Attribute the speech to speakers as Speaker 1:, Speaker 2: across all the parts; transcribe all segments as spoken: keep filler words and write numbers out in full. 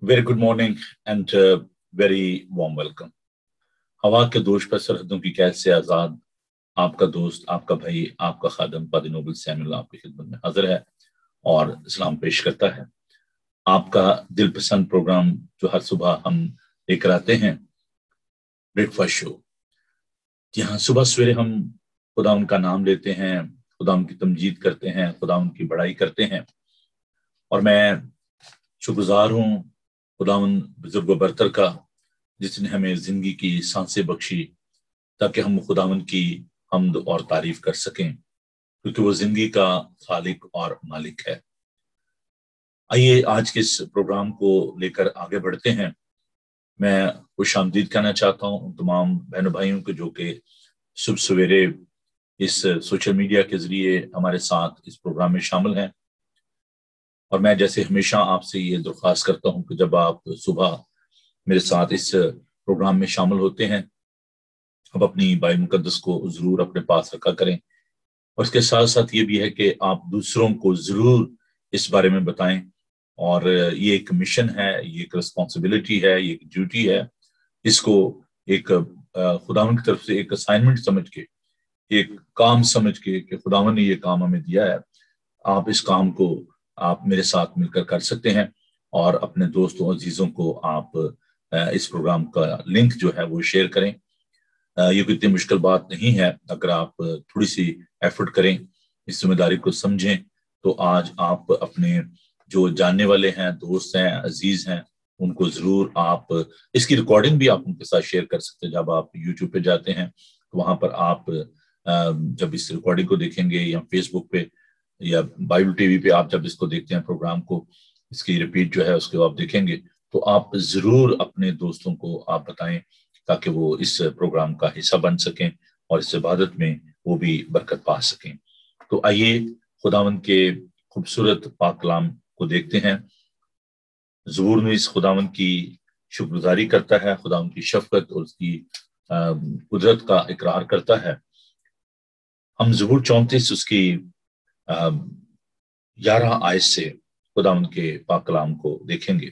Speaker 1: Very good morning and very warm welcome. हवा के दोष पर सरहदों की कैद से आजाद आपका दोस्त, आपका भाई, आपका खादम पादी नोबल सैमुअल आपकी खिदमत में हाजिर है और सलाम पेश करता है। आपका दिलपसंद प्रोग्राम जो हर सुबह हम लेकर आते हैं, ब्रेकफास्ट शो, जहाँ सुबह सवेरे हम खुदा उनका नाम लेते हैं, खुदा उनकी तमजीद करते हैं, खुदा उनकी बड़ाई करते हैं। और मैं शुक्रगुजार हूँ खुदावन बुजुर्ग बरतर का, जिसने हमें जिंदगी की सांसें बख्शी ताकि हम खुदावन की हम्द और तारीफ कर सकें, क्योंकि वो जिंदगी का खालिक और मालिक है। आइए आज के इस प्रोग्राम को लेकर आगे बढ़ते हैं। मैं खुशामदीद कहना चाहता हूँ उन तमाम बहनों भाइयों को जो कि सुबह सवेरे इस सोशल मीडिया के जरिए हमारे साथ इस प्रोग्राम में शामिल हैं। और मैं जैसे हमेशा आपसे ये दरख्वास्त करता हूं कि जब आप सुबह मेरे साथ इस प्रोग्राम में शामिल होते हैं, अब अपनी बाइबल मुकद्दस को जरूर अपने पास रखा करें। और इसके साथ साथ ये भी है कि आप दूसरों को जरूर इस बारे में बताएं। और ये एक मिशन है, ये एक रिस्पॉन्सिबिलिटी है, ये एक ड्यूटी है। इसको एक खुदावन की तरफ से एक असाइनमेंट समझ के, एक काम समझ के कि खुदावन ने ये काम हमें दिया है, आप इस काम को आप मेरे साथ मिलकर कर सकते हैं। और अपने दोस्तों अजीजों को आप इस प्रोग्राम का लिंक जो है वो शेयर करें। ये कोई इतनी मुश्किल बात नहीं है। अगर आप थोड़ी सी एफर्ट करें, इस जिम्मेदारी को समझें, तो आज आप अपने जो जानने वाले हैं, दोस्त हैं, अजीज हैं, उनको जरूर आप इसकी रिकॉर्डिंग भी आप उनके साथ शेयर कर सकते हैं। जब आप यूट्यूब पे जाते हैं तो वहां पर आप जब इस रिकॉर्डिंग को देखेंगे, या फेसबुक पे या बाइबल टीवी पे आप जब इसको देखते हैं प्रोग्राम को, इसकी रिपीट जो है उसको आप देखेंगे, तो आप जरूर अपने दोस्तों को आप बताएं ताकि वो इस प्रोग्राम का हिस्सा बन सकें और इस इबादत में वो भी बरकत पा सकें। तो आइए खुदावंद के खूबसूरत पाक कलाम को देखते हैं। ज़बूर में इस खुदावंद की शुक्रगुजारी करता है, खुदावंद की शफकत और उसकी कुदरत का इकरार करता है। हम ज़बूर चौंतीस उसकी ग्यारह आयत से खुदावंद के पाक कलाम को देखेंगे।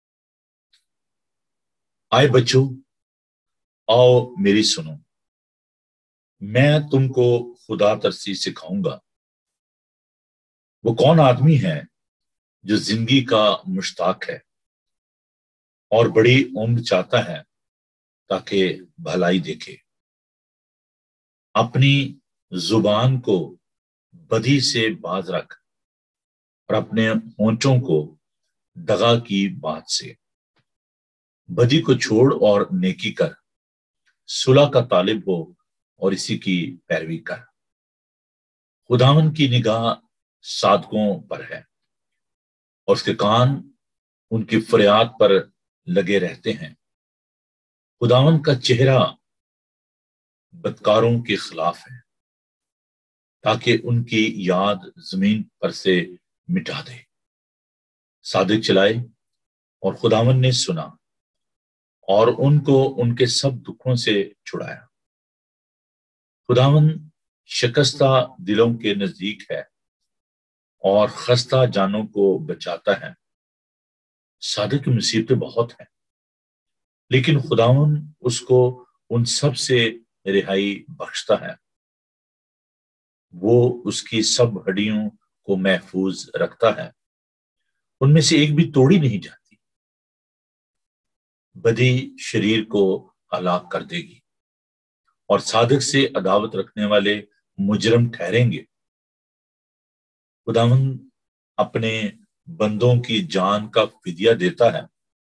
Speaker 1: आए बच्चों, आओ मेरी सुनो, मैं तुमको खुदा तरसी सिखाऊंगा। वो कौन आदमी है जो जिंदगी का मुश्ताक है और बड़ी उम्र चाहता है ताकि भलाई देखे। अपनी जुबान को बदी से बाज रख और अपने होंठों को दगा की बात से। बदी को छोड़ और नेकी कर, सुलह का तालिब हो और इसी की पैरवी कर। खुदावन की निगाह सादकों पर है और उसके कान उनकी फरियाद पर लगे रहते हैं। खुदावन का चेहरा बदकारों के खिलाफ है ताकि उनकी याद जमीन पर से मिटा दे। सादिक चलाए और खुदावन ने सुना और उनको उनके सब दुखों से छुड़ाया। खुदावन शिकस्ता दिलों के नजदीक है और खस्ता जानों को बचाता है। सादिक की मुसीबतें बहुत हैं, लेकिन खुदावन उसको उन सब से रिहाई बख्शता है। वो उसकी सब हड्डियों को महफूज रखता है, उनमें से एक भी तोड़ी नहीं जाती। बदी शरीर को हलाक कर देगी और सादिक से अदावत रखने वाले मुजरम ठहरेंगे। खुदावन अपने बंदों की जान का फिदिया देता है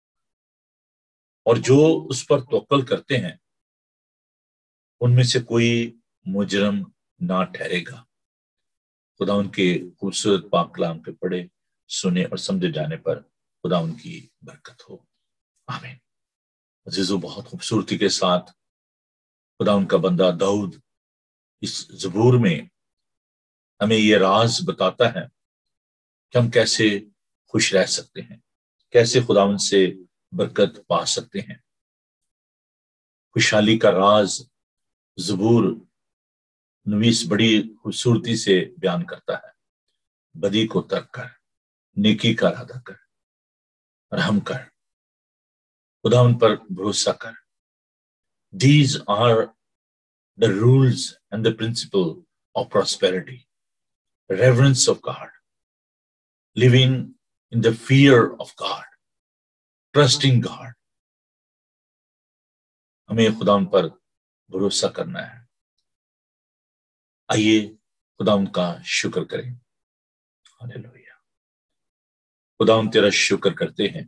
Speaker 1: और जो उस पर तवक्कल करते हैं उनमें से कोई मुजरम ना ठहरेगा। खुदा उनके खूबसूरत पाक कलाम के पढ़े, सुने और समझे जाने पर खुदा उनकी बरकत हो। आमीन। अजीजों, बहुत खूबसूरती के साथ खुदा उनका बंदा दाऊद इस ज़बूर में हमें ये राज बताता है कि हम कैसे खुश रह सकते हैं, कैसे खुदावन से बरकत पा सकते हैं। खुशहाली का राज ज़बूर नवीस बड़ी खूबसूरती से बयान करता है। बदी को तर्क कर, नेकी का इरादा कर, रहम कर, खुदा उन पर भरोसा कर। These are the rules and the principle of prosperity, reverence of God, living in the fear of God, trusting God. हमें खुदा उन पर भरोसा करना है। आइए खुदा उनका शुक्र करें। हालेलुया। खुदा उन तेरा शुक्र करते हैं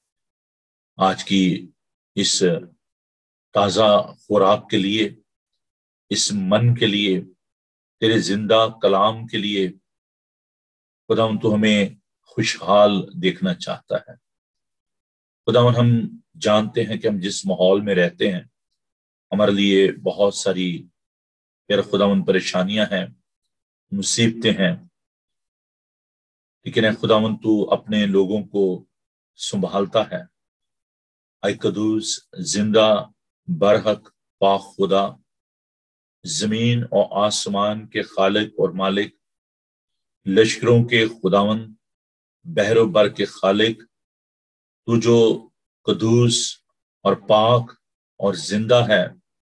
Speaker 1: आज की इस ताजा खुराक के लिए, इस मन के लिए, तेरे जिंदा कलाम के लिए। खुदावन तू हमें खुशहाल देखना चाहता है। खुदावन हम जानते हैं कि हम जिस माहौल में रहते हैं हमारे लिए बहुत सारी यार खुदावन परेशानियां हैं, मुसीबतें हैं, लेकिन खुदावन तू अपने लोगों को संभालता है। आई कदूस जिंदा बरहक पाक खुदा, जमीन और आसमान के खालिक और मालिक, लश्करों के खुदावन, बहरो बर के खालिक, तू जो कदूस और पाक और जिंदा है,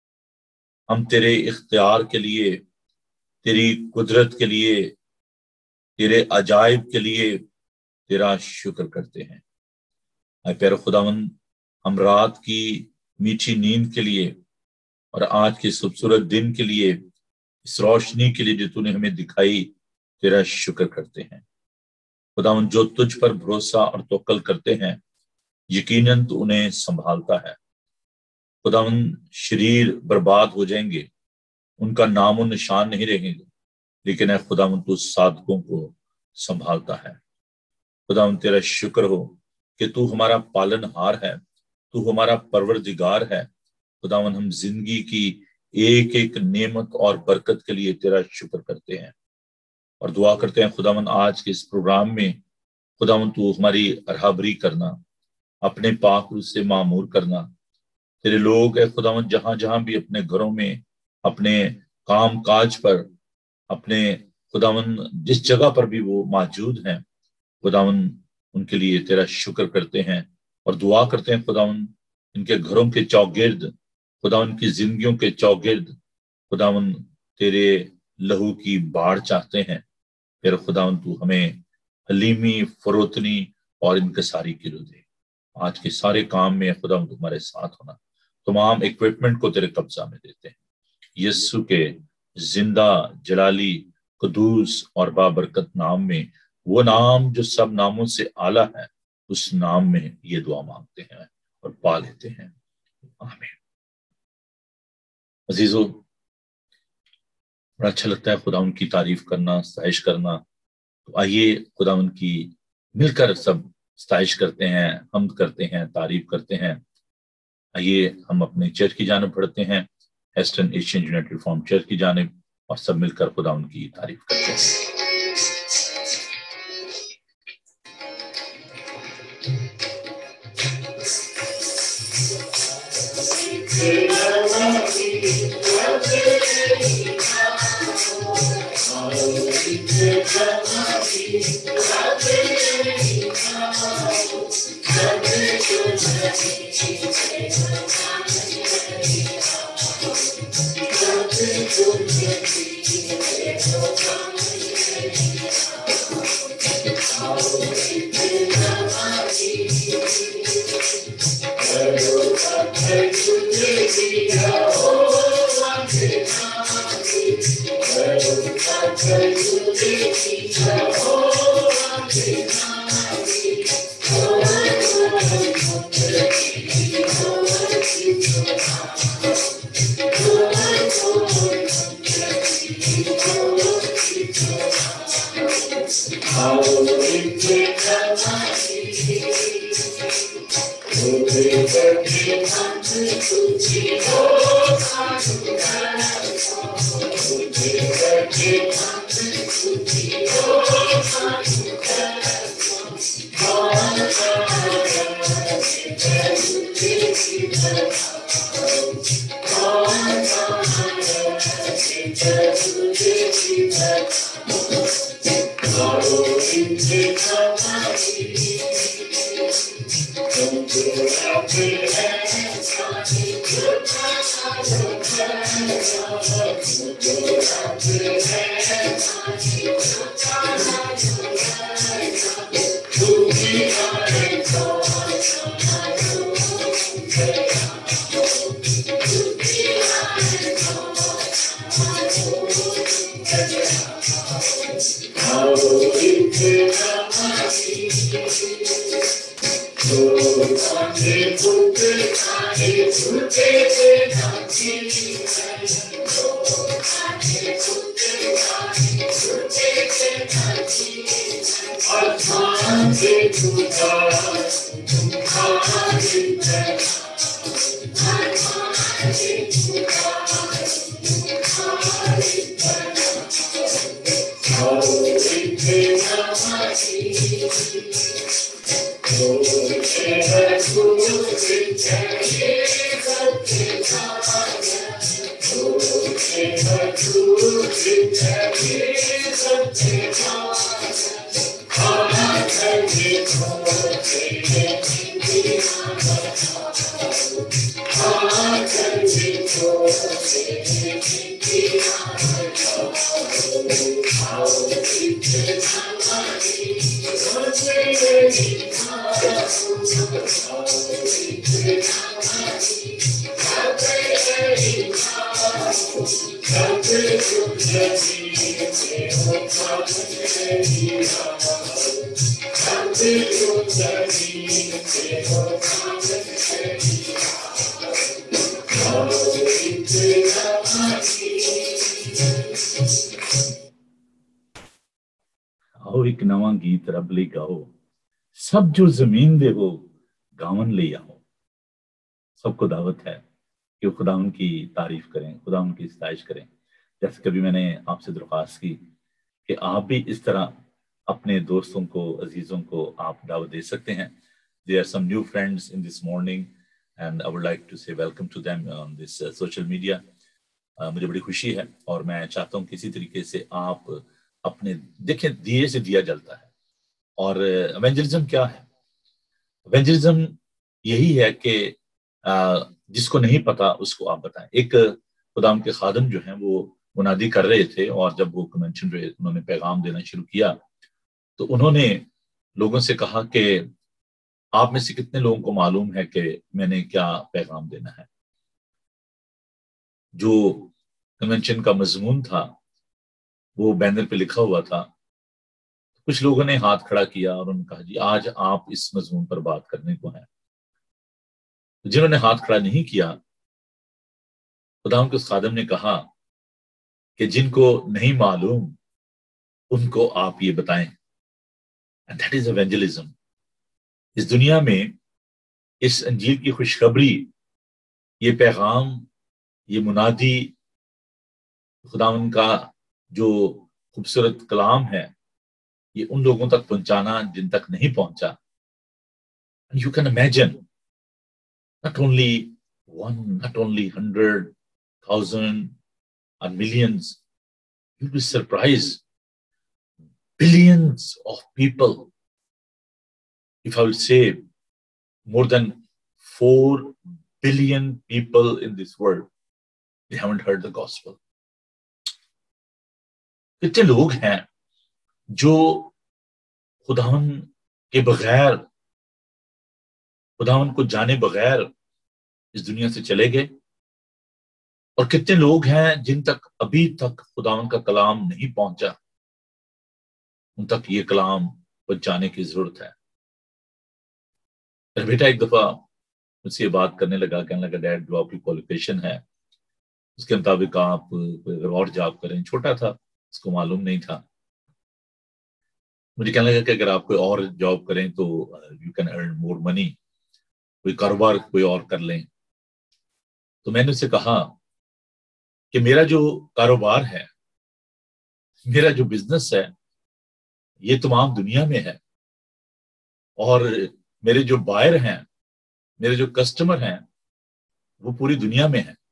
Speaker 1: हम तेरे इख्तियार के लिए, तेरी कुदरत के लिए, तेरे अजायब के लिए तेरा शुक्र करते हैं। ऐ प्यारे खुदावन, हम रात की मीठी नींद के लिए और आज के खूबसूरत दिन के लिए, इस रोशनी के लिए जो तूने हमें दिखाई, तेरा शुक्र करते हैं। खुदावन जो तुझ पर भरोसा और तवक्कुल करते हैं यकीनन तू उन्हें संभालता है। खुदावन शरीर बर्बाद हो जाएंगे, उनका नामो निशान नहीं रहेंगे, लेकिन है खुदावन तू साधकों को संभालता है। खुदावन तेरा शुक्र हो कि तू हमारा पालनहार है, तू हमारा परवरदिगार है। खुदावन हम जिंदगी की एक एक नेमत और बरकत के लिए तेरा शुक्र करते हैं और दुआ करते हैं खुदावन आज के इस प्रोग्राम में खुदावन तू हमारी रहबरी करना, अपने पाक रूह से मामूर करना। तेरे लोग है खुदावन जहां जहां भी अपने घरों में, अपने काम काज पर, अपने खुदावन जिस जगह पर भी वो मौजूद हैं, खुदावन उनके लिए तेरा शुक्र करते हैं और दुआ करते हैं खुदावन इनके घरों के चौगिर्द, खुदावन की जिंदगियों के चौगिर्द खुदावन तेरे लहू की बाढ़ चाहते हैं। तेरे खुदावन तू हमें हलीमी, फरोतनी और इनकसारी की रूह दे। आज के सारे काम में खुदावन तुम्हारे साथ होना, तमाम इक्विपमेंट को तेरे कब्जा में देते हैं। यीशु के जिंदा जलाली कदूस और बाबरकत नाम में, वो नाम जो सब नामों से आला है, उस नाम में ये दुआ मांगते हैं और पा लेते हैं। आमीन। अजीजों, बड़ा अच्छा लगता है खुदा उनकी तारीफ करना, सताइश करना। तो आइए खुदा उनकी मिलकर सब सताइश करते हैं, हम्द करते हैं, तारीफ करते हैं। आइए हम अपने चर्च की जानिब बढ़ते हैं, western Asian united reform church की जानिब, और सब मिलकर खुदा उनकी तारीफ करते हैं।
Speaker 2: Come to
Speaker 1: आओ एक नवा गीत रब ਲਈ गाओ, सब जो जमीन दे हो गावन ले आओ। सबको दावत है कि खुदा उनकी तारीफ करें, खुदा उनकी सताइश करें। जैसे कभी मैंने आपसे दरख्वास्त की कि आप भी इस तरह अपने दोस्तों को, अजीजों को आप दावत दे सकते हैं। There are some new friends in this morning and I would like to say welcome to them on this uh, social media. uh, मुझे बड़ी खुशी है और मैं चाहता हूँ किसी तरीके से आप अपने, देखें दिए से दिया जलता है। और एवेंजलिज्म क्या है? एवेंजलिज्म यही है कि जिसको नहीं पता उसको आप बताएं। एक खुदाम के खादम जो हैं वो मुनादी कर रहे थे और जब वो कन्वेंशन रहे उन्होंने पैगाम देना शुरू किया तो उन्होंने लोगों से कहा कि आप में से कितने लोगों को मालूम है कि मैंने क्या पैगाम देना है। जो कन्वेंशन का मजमून था वो बैनर पे लिखा हुआ था। कुछ लोगों ने हाथ खड़ा किया और उन्होंने कहा जी आज आप इस मजमून पर बात करने को हैं। जिन्होंने हाथ खड़ा नहीं किया, खुदाम के उस खादम ने कहा कि जिनको नहीं मालूम उनको आप ये बताएं। And that is evangelism. इस दुनिया में इस अंजील की खुशखबरी, ये पैगाम, ये मुनादी, खुदावन का जो खूबसूरत कलाम है, ये उन लोगों तक पहुंचाना जिन तक नहीं पहुंचा। You can imagine not only one, not only hundred, thousand, or millions. You'll be surprised. Billions of people. If I will say more than four billion people in this world, they haven't heard the gospel. कितने लोग हैं जो खुदावन के बगैर, खुदावन को जाने बगैर इस दुनिया से चले गए, और कितने लोग हैं जिन तक अभी तक खुदावन का कलाम नहीं पहुंचा, उन तक ये कलाम पहुंचाने की जरूरत है। मेरा बेटा एक दफा मुझसे बात करने लगा, कहने लगा डैड जो आपकी क्वालिफिकेशन है उसके मुताबिक आप अगर और जॉब करें। छोटा था, उसको मालूम नहीं था। मुझे कहने लगा कि अगर आप कोई और जॉब करें तो you can earn more money, कोई कारोबार कोई और कर लें। तो मैंने उससे कहा कि मेरा जो कारोबार है, मेरा जो बिजनेस है, ये तमाम दुनिया में है, और मेरे जो बायर हैं, मेरे जो कस्टमर हैं, वो पूरी दुनिया में है।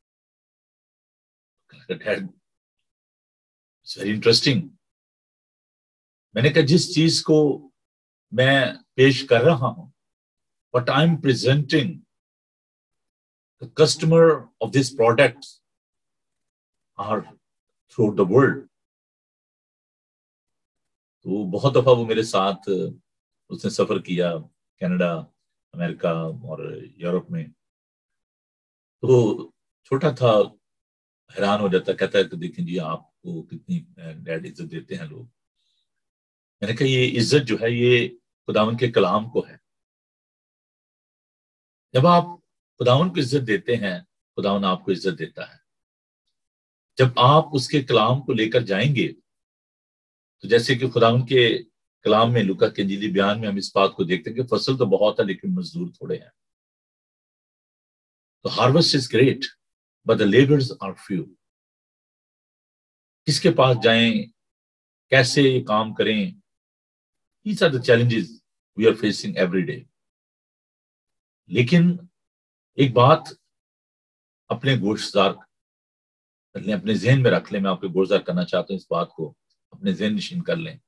Speaker 1: It's very interesting. मैंने कहा जिस चीज को मैं पेश कर रहा हूं, what I'm presenting, the customer of this product are throughout the world. تو بہت دفعہ وہ میرے ساتھ اس نے سفر کیا کینیڈا، امریکہ اور یورپ میں. تو چھوٹا تھا، حیران ہو جاتا، کہتا ہے کہ دیکھیں جی آپ کو کتنی ڈیڈ عزت دیتے ہیں لوگ. میں نے کہا یہ عزت جو ہے یہ خداوند کے کلام کو ہے. جب آپ خداوند کو عزت دیتے ہیں خداوند آپ کو عزت دیتا ہے. جب آپ اس کے کلام کو لے کر جائیں گے تو جیسے کہ خداوند کے کلام میں لوکا کے انجیلی بیان میں ہم اس بات کو دیکھتے ہیں کہ فصل تو بہت ہے لیکن مزدور تھوڑے ہیں. تو harvest is great but the laborers are few. کس کے پاس جائیں، کیسے یہ کام کریں، these are the challenges we are facing every day. لیکن ایک بات اپنے گوشتزار کر لیں، اپنے ذہن میں رکھ لیں. میں آپ کو گوشتزار کرنا چاہتا ہوں، اس بات کو اپنے ذہن نشین کر لیں.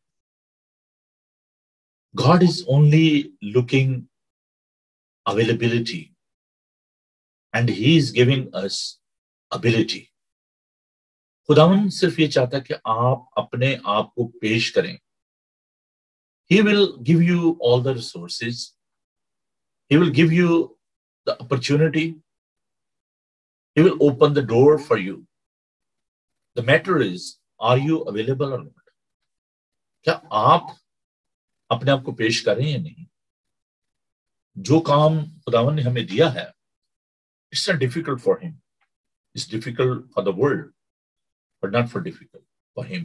Speaker 1: God is only looking availability and he is giving us ability. خداوند صرف یہ چاہتا ہے کہ آپ اپنے آپ کو پیش کریں. He will give you all the resources. He will give you the opportunity. He will open the door for you. The matter is, are you available or not? کیا آپ اپنے آپ کو پیش کر رہے ہیں یا نہیں؟ جو کام خداوند نے ہمیں دیا ہے it's not difficult for him. It's difficult for the world, but not for difficult for him.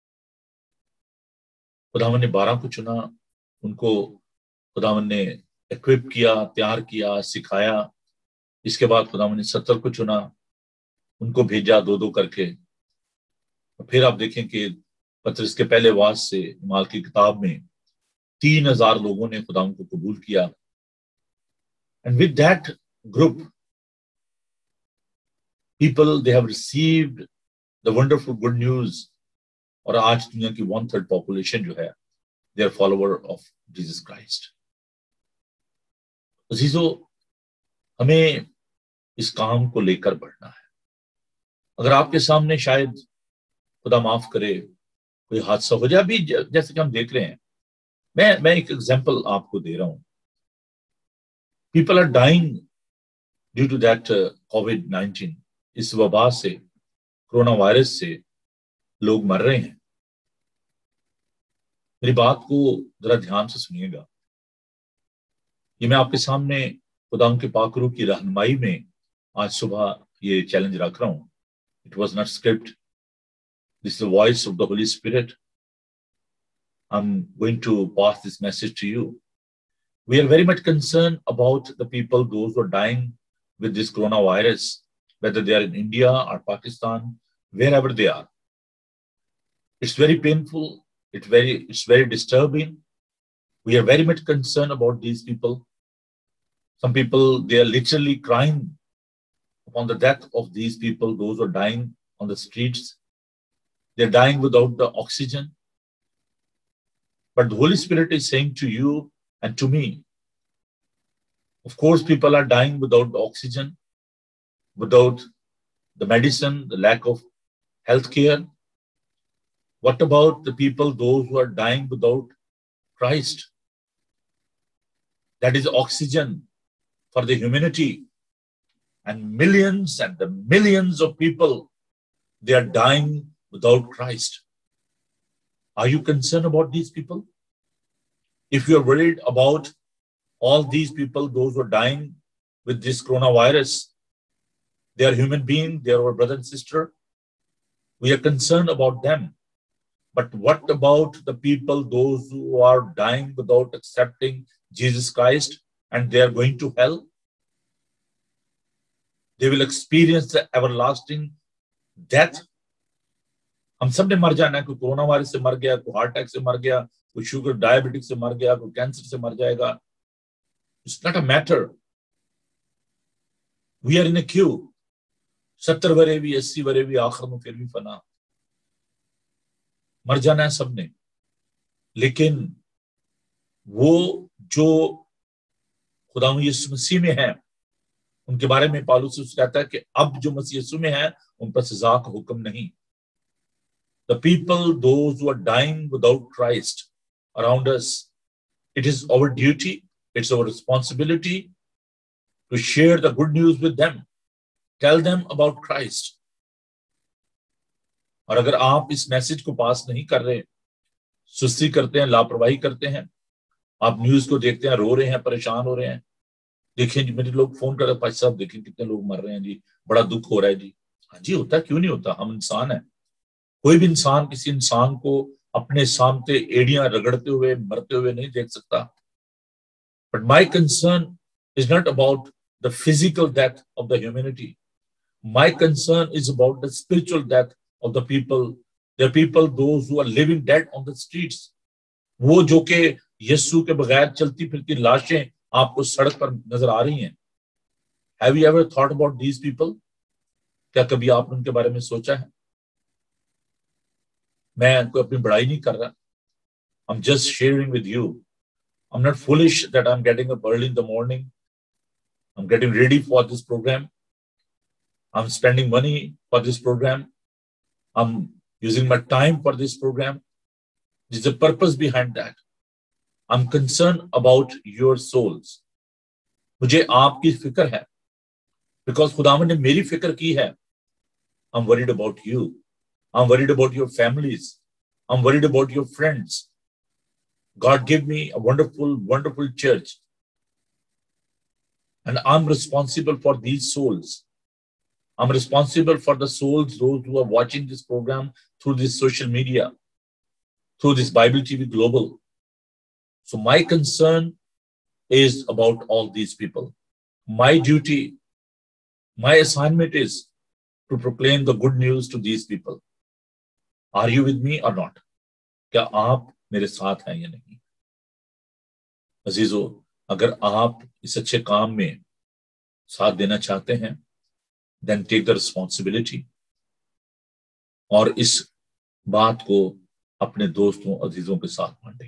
Speaker 1: خداوند نے بارہ کو چنا، ان کو خداوند نے ایکوپ کیا، تیار کیا، سکھایا. اس کے بعد خداوند نے ستر کو چنا، ان کو بھیجا دو دو کر کے. پھر آپ دیکھیں کہ پترس کے پہلے واعظ سے اعمال کی کتاب میں تین ہزار لوگوں نے خداوند کو قبول کیا. And with that group, people, they have received the wonderful good news. اور آج دنیا کی ون تھرڈ پاپولیشن جو ہے they are follower of Jesus Christ. عزیزو، ہمیں اس کام کو لے کر بڑھنا ہے. اگر آپ کے سامنے شاید خدا معاف کرے کوئی حادثہ ہو جائے، ابھی جیسے کہ ہم دیکھ رہے ہیں، میں میں ایک ایگزامپل آپ کو دے رہا ہوں. People are dying due to that covid nineteen. اس وبا سے، کرونا وائرس سے لوگ مر رہے ہیں. میری بات کو ذرا دھیان سے سنیے گا. یہ میں آپ کے سامنے خدا ان کے پاک روح کی رہنمائی میں آج صبح یہ چیلنج رکھ رہا ہوں. It was not script. This is the voice of the Holy Spirit. I'm going to pass this message to you. We are very much concerned about the people, those who are dying with this coronavirus, whether they are in India or Pakistan, wherever they are. It's very painful. It's very, it's very disturbing. We are very much concerned about these people. Some people, they are literally crying upon the death of these people, those who are dying on the streets. They're dying without the oxygen. But the Holy Spirit is saying to you and to me, of course, people are dying without the oxygen, without the medicine, the lack of health care. What about the people, those who are dying without Christ? That is oxygen for the humanity. And millions and the millions of people, they are dying without Christ. Are you concerned about these people? If you are worried about all these people, those who are dying with this coronavirus, they are human beings, they are our brother and sister. We are concerned about them. But what about the people, those who are dying without accepting Jesus Christ and they are going to hell? They will experience the everlasting death. ہم سب نے مر جانا ہے. کوئی corona virus سے مر گیا، کوئی ہارٹ اٹیک سے مر گیا، کوئی شوگر ڈائبٹک سے مر گیا، کوئی کینسر سے مر جائے گا. It's not a matter. We are in a queue. ستر ورے بھی، اسی ورے بھی، آخر میں پھر بھی فنا. مر جانا ہے سب نے. لیکن وہ جو خدا یسوع مسیح میں ہے، ان کے بارے میں پالوس کہتا ہے کہ اب جو مسیح یسوع میں ہے उन पर सजा का हुक्म नहीं. The people, those who are dying without Christ around us, it is our duty, it's our responsibility to share the good news with them. Tell them about Christ. और अगर आप इस मैसेज को पास नहीं कर रहे, सुस्ती करते हैं, लापरवाही करते हैं, आप न्यूज को देखते हैं, रो रहे हैं, परेशान हो रहे हैं, देखें जी, मेरे लोग फोन कर रहे हैं, भाई साहब देखें कितने लोग मर रहे हैं जी, बड़ा दुख हो रहा है जी. हाँ जी, होता है, क्यों नहीं होता, हम इंसान हैं. कोई भी इंसान किसी इंसान को अपने सामने एड़ियां रगड़ते हुए मरते हुए नहीं देख सकता. But my concern is not about the physical death of the humanity. My concern is about the spiritual death of the people. There people those who are living dead on the streets. वो जो कि यीशु के बगैर चलती फिरती लाशें आपको सड़क पर नजर आ रही हैं. Have you ever thought about these people? क्या कभी आपने उनके बारे में सोचा है? मैं कोई अपनी बड़ाई नहीं कर रहा. I'm just sharing with you. I'm not foolish that I'm getting up early in the morning. I'm getting ready for this program. I'm spending money for this program. I'm using my time for this program. There's a purpose behind that. I'm concerned about your souls. मुझे आपकी फिक्र है. Because खुदावन ने मेरी फिक्र की है. I'm worried about you. I'm worried about your families. I'm worried about your friends. God gave me a wonderful, wonderful church. And I'm responsible for these souls. I'm responsible for the souls, those who are watching this program through this social media, through this Bible T V Global. So my concern is about all these people. My duty, my assignment is to proclaim the good news to these people. Are you with me or not? क्या आप मेरे साथ हैं या नहीं? अजीजों, अगर आप इस अच्छे काम में साथ देना चाहते हैं, then take the responsibility. और इस बात को अपने दोस्तों, अजीजों के साथ बांटें.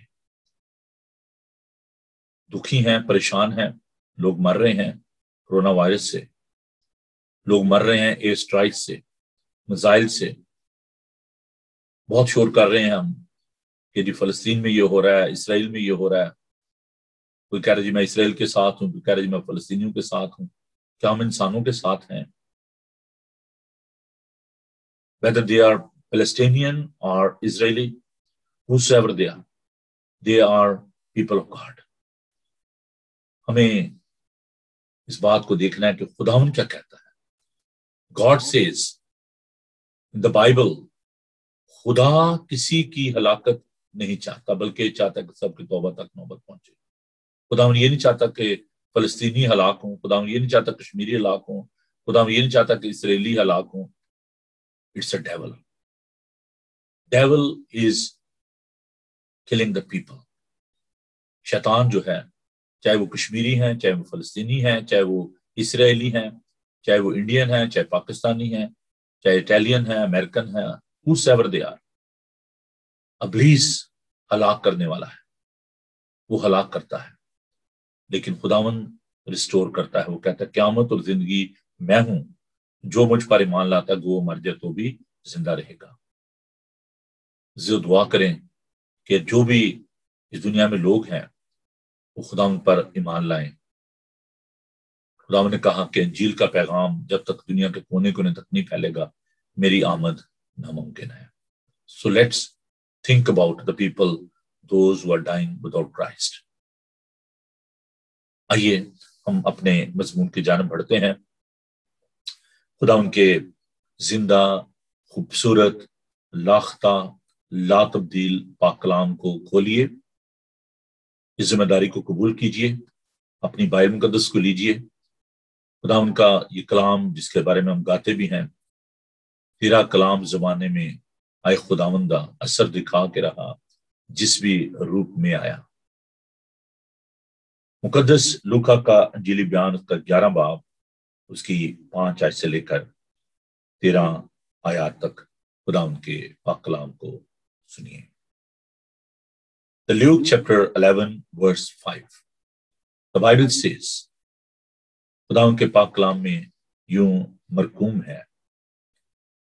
Speaker 1: दुखी हैं, परेशान हैं, लोग मर रहे हैं कोरोना वायरस से, लोग मर रहे हैं एयर स्ट्राइक से, मिसाइल से. बहुत शोर कर रहे हैं हम कि जी फलस्तीन में ये हो रहा है, इसराइल में ये हो रहा है. कोई कह रहा है जी मैं इसराइल के साथ हूं, कोई कह रहा है जी मैं फलस्तीनियों के साथ हूं. क्या हम इंसानों के साथ हैं? Whether they are Palestinian or Israeli, whosoever they are, they are people of God. हमें इस बात को देखना है कि खुदावन क्या कहता है. God says in the Bible, खुदा किसी की हलाकत नहीं चाहता, बल्कि चाहता कि सबकी तौबा तक नौबत पहुंचे. खुदावन ये नहीं चाहता कि फलस्तीनी हलाक हों, खुदावन ये नहीं चाहता कश्मीरी हलाक हों, खुदावन ये नहीं चाहता कि इसराइली हलाक हों. It's a devil. Devil is killing the people. शैतान जो है, चाहे वो कश्मीरी हैं, चाहे वो फलस्तीनी हैं, चाहे वो इसराइली हैं, चाहे वो इंडियन हैं, चाहे पाकिस्तानी हैं, चाहे इटालियन हैं, अमेरिकन हैं, whosoever they are, अब्लीस हलाक करने वाला है. वो हलाक करता है, लेकिन खुदावन रिस्टोर करता है. वो कहता है क़यामत और जिंदगी मैं हूं, जो मुझ पर ईमान लाता है वो मर जाए तो भी जिंदा रहेगा. जो दुआ करें कि जो भी इस दुनिया में लोग हैं वो खुदावन पर ईमान लाएं. खुदावन ने कहा कि इंजील का पैगाम जब तक दुनिया के कोने कोने तक नहीं फैलेगा, मेरी आमद नामुमकिन है. So let's think about the people, those who are dying without Christ. आइए हम अपने मजमून की जानब बढ़ते हैं. खुदा उनके जिंदा, खूबसूरत, लाख्ता, ला तब्दील पाक कलाम को खोलिए. इस जिम्मेदारी को कबूल कीजिए. अपनी बाइबल मुकद्दस को लीजिए. खुदा उनका ये कलाम जिसके बारे में हम गाते भी हैं, तेरा कलाम ज़माने में आए खुदावंदा, असर दिखा के रहा जिस भी रूप में आया. मुकद्दस लूका का अंजीली बयान उसका ग्यारह बाब उसकी पांच आयत से लेकर तेरह आयत तक खुदा उनके पाक कलाम को सुनिए. The Luke chapter eleven verse five. The Bible says, खुदा उनके पाक कलाम में यूं मरकूम है,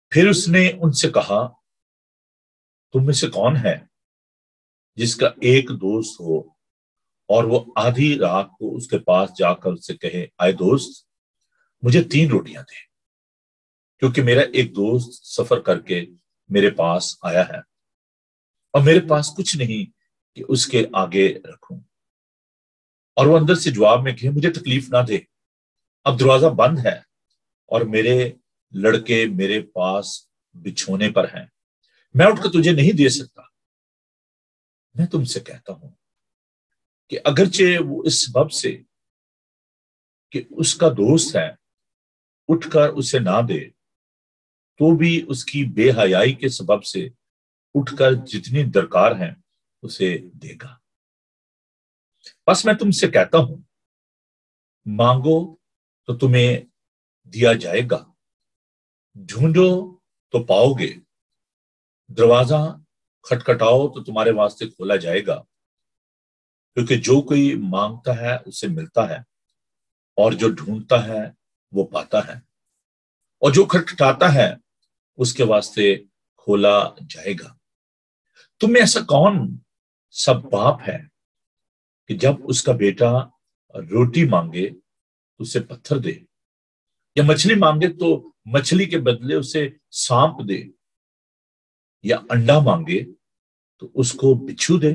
Speaker 1: پھر اس نے ان سے کہا تم میں سے کون ہے جس کا ایک دوست ہو اور وہ آدھی رات کو اس کے پاس جا کر اس سے کہے آئے دوست مجھے تین روٹیاں دے کیونکہ میرا ایک دوست سفر کر کے میرے پاس آیا ہے اور میرے پاس کچھ نہیں کہ اس کے آگے رکھوں۔ اور وہ اندر سے جواب میں کہے مجھے تکلیف نہ دے، اب دروازہ بند ہے اور میرے لڑکے میرے پاس بچھونے پر ہیں، میں اٹھ کر تجھے نہیں دے سکتا۔ میں تم سے کہتا ہوں کہ اگرچہ وہ اس سبب سے کہ اس کا دوست ہے اٹھ کر اسے نہ دے تو بھی اس کی بے حیائی کے سبب سے اٹھ کر جتنی درکار ہیں اسے دے گا۔ بس میں تم سے کہتا ہوں مانگو تو تمہیں دیا جائے گا، ڈھونڈو تو پاؤ گے، دروازہ کھٹکھٹاؤ تو تمہارے واسطے کھولا جائے گا، کیونکہ جو کوئی مانگتا ہے اسے ملتا ہے اور جو ڈھونڈتا ہے وہ پاتا ہے اور جو کھٹکھٹاتا ہے اس کے واسطے کھولا جائے گا۔ تم میں ایسا کون سا باپ ہے کہ جب اس کا بیٹا روٹی مانگے تو اسے پتھر دے، یا مچھلی مانگے تو مچھلی کے بدلے اسے سانپ دے، یا انڈا مانگے تو اس کو بچھو دے؟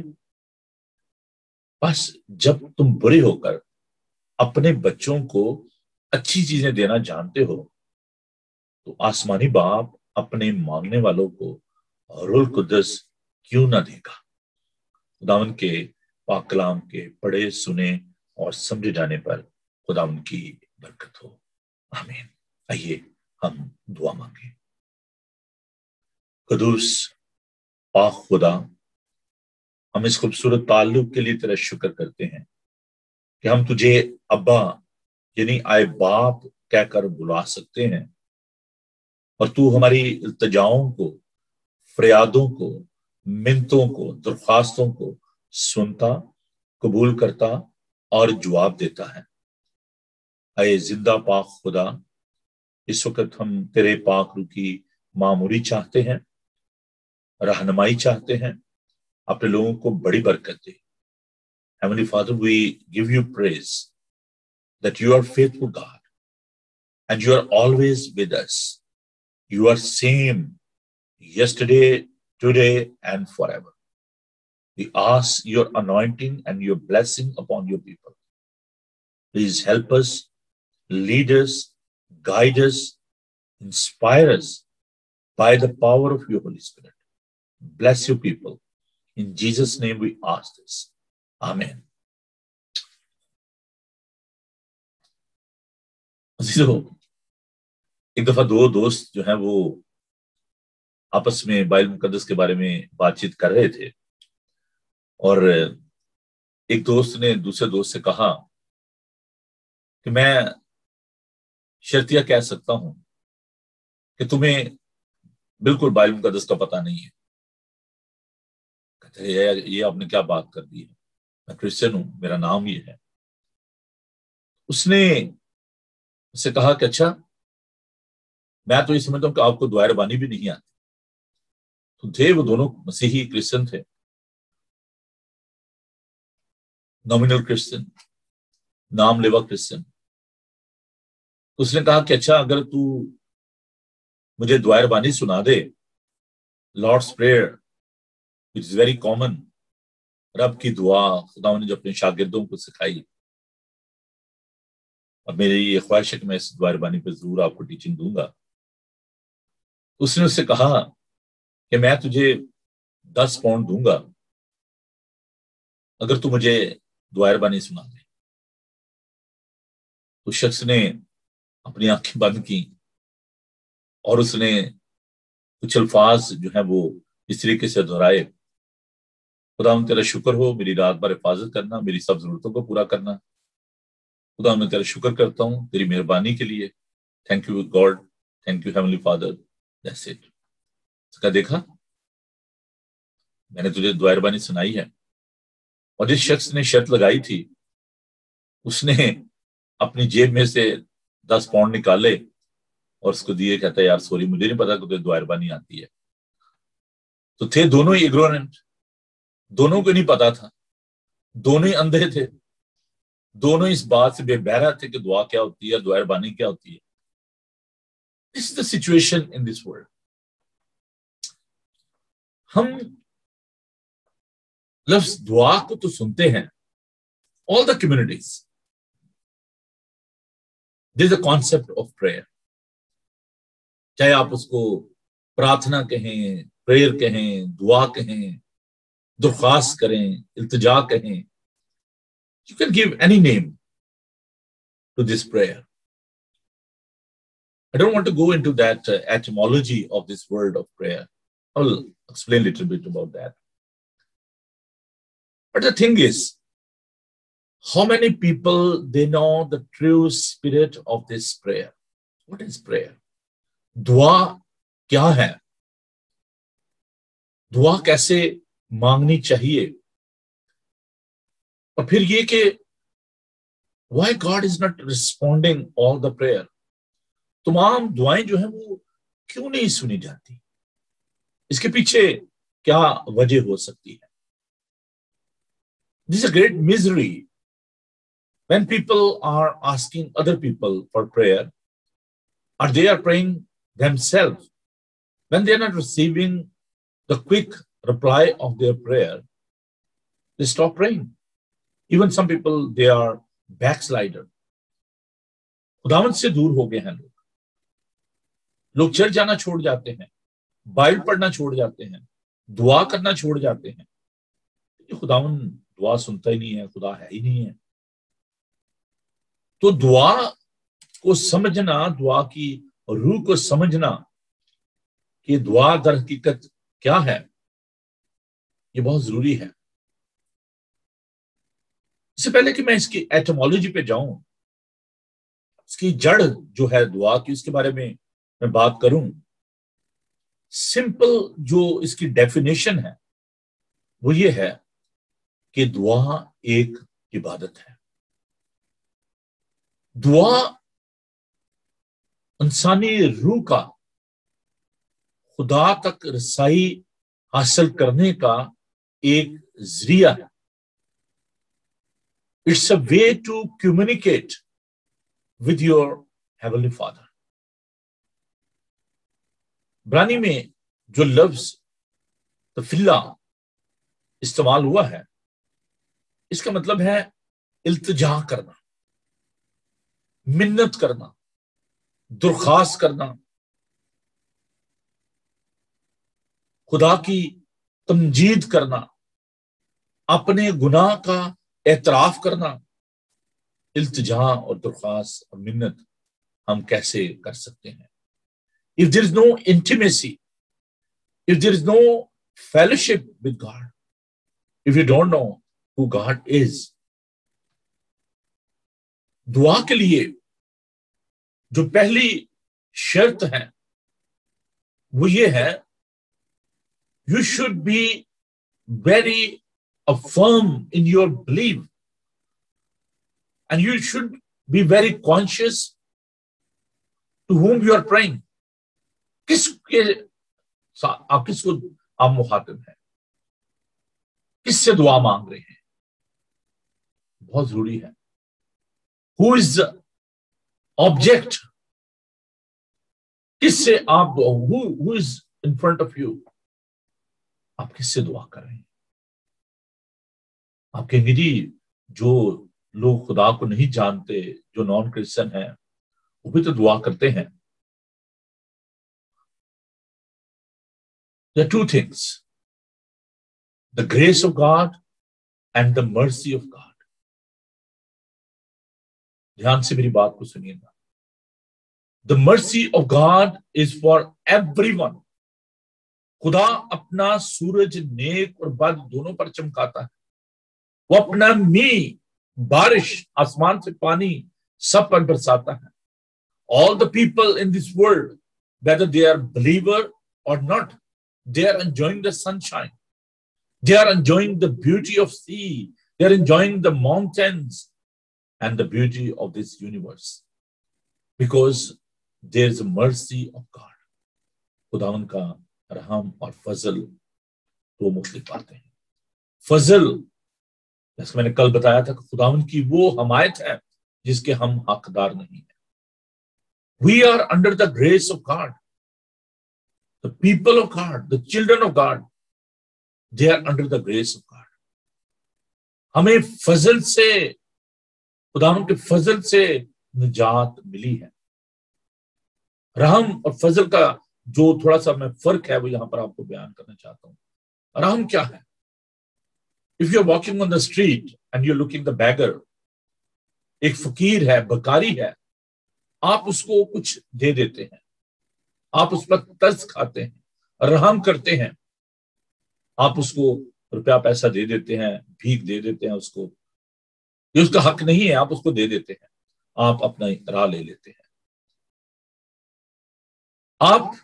Speaker 1: بس جب تم برے ہو کر اپنے بچوں کو اچھی چیزیں دینا جانتے ہو تو آسمانی باپ اپنے مانگنے والوں کو روح القدس کیوں نہ دے گا۔ خداوند کے پاک کلام کے پڑھے سنے اور سمجھے جانے پر خداوند کی برکت ہو، آمین۔ آئیے ہم دعا مانگیں۔ قدوس پاک خدا، ہم اس خوبصورت تعلق کے لیے تیرا شکر کرتے ہیں کہ ہم تجھے ابا یعنی آئے باپ کہہ کر بلا سکتے ہیں، اور تو ہماری التجاؤں کو، فریادوں کو، منتوں کو، درخواستوں کو سنتا، قبول کرتا اور جواب دیتا ہے۔ اے زندہ پاک خدا، اس وقت ہم تیرے پاک روح کی معموری چاہتے ہیں، رہنمائی چاہتے ہیں، اپنے لوگوں کو بڑی برکت دے۔ Heavenly Father, we give you praise that you are faithful God and you are always with us. You are same yesterday, today and forever. We ask your anointing and your blessing upon your people. Please help us, lead us, guide us, inspire us by the power of your Holy Spirit. Bless your people. In Jesus' name we ask this. Amen. عزیزو، ایک دفعہ دو دوست جو ہیں وہ آپس میں Bible مقدس کے بارے میں بات چیت کر رہے تھے، اور ایک دوست نے دوسرے دوست سے کہا کہ میں شرطیہ کہہ سکتا ہوں کہ تمہیں بالکل بائبل مقدس کا پتہ نہیں ہے۔ کہتے ہیں یہ آپ نے کیا بات کر دی ہے، میں کرسچن ہوں، میرا نام یہ ہے۔ اس نے اس سے کہا کہ اچھا، میں تو یہ سمجھتا ہوں کہ آپ کو دعائے ربانی بھی نہیں آتی۔ تو تھے وہ دونوں مسیحی کرسچن تھے، نومینل کرسچن، نام لیوا کرسچن۔ اس نے کہا کہ اچھا، اگر تو مجھے دعائے ربانی سنا دے، Lord's prayer which is very common، رب کی دعا خدا نے جو اپنے شاگردوں کو سکھائی، اور میری یہ خواہش ہے کہ میں اس دعائے ربانی پہ ضرور آپ کو ٹیچنگ دوں گا۔ اس نے اس سے کہا کہ میں تجھے دس پاؤنڈ دوں گا اگر تو مجھے دعائے ربانی سنا دے۔ اس شخص نے اپنی آنکھیں بند کی اور اس نے کچھ الفاظ جو ہیں وہ اس طریقے سے دہرائے، خدا ہم تیرا شکر ہو، میری رات بھر حفاظت کرنا، میری سب ضرورتوں کو پورا کرنا۔ خدا میں تیرا شکر کرتا ہوں تیری مہربانی کے لیے۔ Thank you God, thank you heavenly father, that's it. اس کا دیکھا، میں نے تجھے دعائے ربانی سنائی ہے۔ اور جس شخص نے شرط لگائی تھی اس نے اپنی جیب میں سے دس پاؤنڈ نکالے और उसको दिए, कहता है यार सॉरी मुझे नहीं पता कि तुझे दुआ रबानी आती है। तो थे दोनों ही इग्नोरेंट, दोनों को नहीं पता था, दोनों ही अंधे थे, दोनों इस बात से बेबहरा थे कि दुआ क्या होती है, दुआ रबानी क्या होती है। This is the situation in this world. हम लफ्ज दुआ को तो सुनते हैं, all the communities this is the concept of prayer, चाहे आप उसको प्रार्थना कहें, प्रेयर कहें, दुआ कहें, दरख्वास्त करें, इल्तिजा कहें, you can give any name to this prayer. I don't want to go into that uh, etymology of this word of prayer. I'll explain a little bit about that. But the thing is, how many people they know the true spirit of this prayer? What is prayer? दुआ क्या है? दुआ कैसे मांगनी चाहिए? और फिर ये कि why God is not responding all the prayer? तमाम दुआएं जो हैं वो क्यों नहीं सुनी जाती? इसके पीछे क्या वजह हो सकती है? This is a great misery when people are asking other people for prayer, or they are praying themselves. When they are not receiving the quick reply of their prayer, they stop praying. Even some people, they are backslider. खुदावंद से दूर हो गए हैं लोग लोग church जाना छोड़ जाते हैं, बाइबल पढ़ना छोड़ जाते हैं, दुआ करना छोड़ जाते हैं। खुदावंद दुआ सुनता ही नहीं है, खुदा है ही नहीं है। तो दुआ को समझना, दुआ की रूह को समझना कि दुआ दर हकीकत क्या है, ये बहुत जरूरी है। इससे पहले कि मैं इसकी एटमोलॉजी पे जाऊं, इसकी जड़ जो है दुआ की, उसके बारे में मैं बात करूं, सिंपल जो इसकी डेफिनेशन है वो ये है कि दुआ एक इबादत है। दुआ इंसानी रूह का खुदा तक रसाई हासिल करने का एक जरिया है। It's a way to communicate with your heavenly Father. इब्रानी में जो लफ्ज तफिल्ला इस्तेमाल हुआ है, इसका मतलब है इल्तिजा करना, मिन्नत करना, दरख्वास्त करना, खुदा की तमजीद करना, अपने गुनाह का एतराफ करना। इल्तिजा और दरख्वास्त और मिन्नत हम कैसे कर सकते हैं? If there is no intimacy, if there is no fellowship with God, if you don't know who God is, दुआ के लिए जो पहली शर्त है वो ये है, you should be very firm in your belief, and you should be very conscious to whom you are praying. किसके आप किसको आप मुखातिब हैं, किससे दुआ मांग रहे हैं, बहुत जरूरी है। Who is the object? किससे आप who, who is in front of you? आप किससे दुआ कर रहे हैं? आप कहेंगे जी जो लोग खुदा को नहीं जानते, जो नॉन क्रिश्चियन हैं, वो भी तो दुआ करते हैं। There are two things, the grace of God and the mercy of God. ध्यान से मेरी बात को सुनिएगा। The mercy of God is for everyone. खुदा अपना सूरज नेक और बद दोनों पर चमकाता है। वो अपना मी बारिश, आसमान से पानी सब पर बरसाता है। All the people in this world, whether they are believer or not, they are enjoying the sunshine. They are enjoying the beauty of sea. They are enjoying the mountains and the beauty of this universe. Because there is a mercy of God. खुदावन का रहम और फजल दो मुख्तलिफ बातें हैं। फजल, जैसे मैंने कल बताया था, खुदावन की वो हमायत है जिसके हम हकदार नहीं हैं। We are under the grace of God. The people of God, the children of God, they are under the grace of God. हमें फजल से, खुदावन के फजल से निजात मिली है। रहम और फजल का जो थोड़ा सा मैं फर्क है वो यहां पर आपको बयान करना चाहता हूं। रहम क्या है? If you're walking on the street and you're looking the beggar, एक फकीर है, बकारी है, आप उसको कुछ दे देते हैं, आप उस पर तरस खाते हैं, रहम करते हैं, आप उसको रुपया पैसा दे देते हैं, भीख दे देते हैं उसको, ये उसका हक नहीं है, आप उसको दे देते हैं, आप अपना राह ले लेते हैं। आप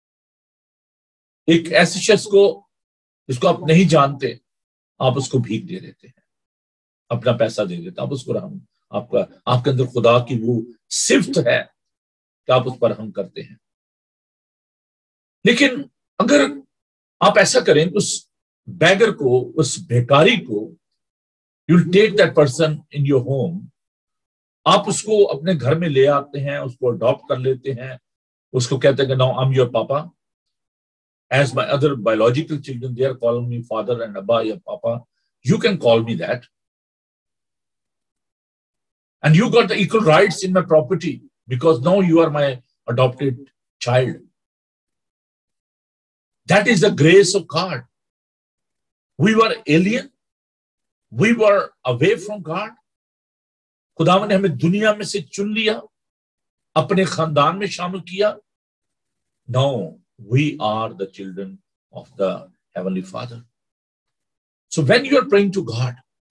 Speaker 1: एक ऐसे शख्स को जिसको आप नहीं जानते, आप उसको भीख दे देते हैं, अपना पैसा दे देते हैं, आप उसको रहम, आपका आपके अंदर खुदा की वो सिफ्त है कि आप उस पर रहम करते हैं। लेकिन अगर आप ऐसा करें, उस बैगर को, उस भिखारी को, you will take that person in your home, आप उसको अपने घर में ले आते हैं, उसको अडॉप्ट कर लेते हैं, उसको कहते हैं कि now I am your papa, as my other biological children, they are calling me father and abba, ya papa, you can call me that, and you got the equal rights in my property because now you are my adopted child. That is the grace of God. We were alien, we were away from God. खुदावन ने हमें दुनिया में से चुन लिया, अपने खानदान में शामिल किया। Now we are the children of the Heavenly Father. So when you are praying to God,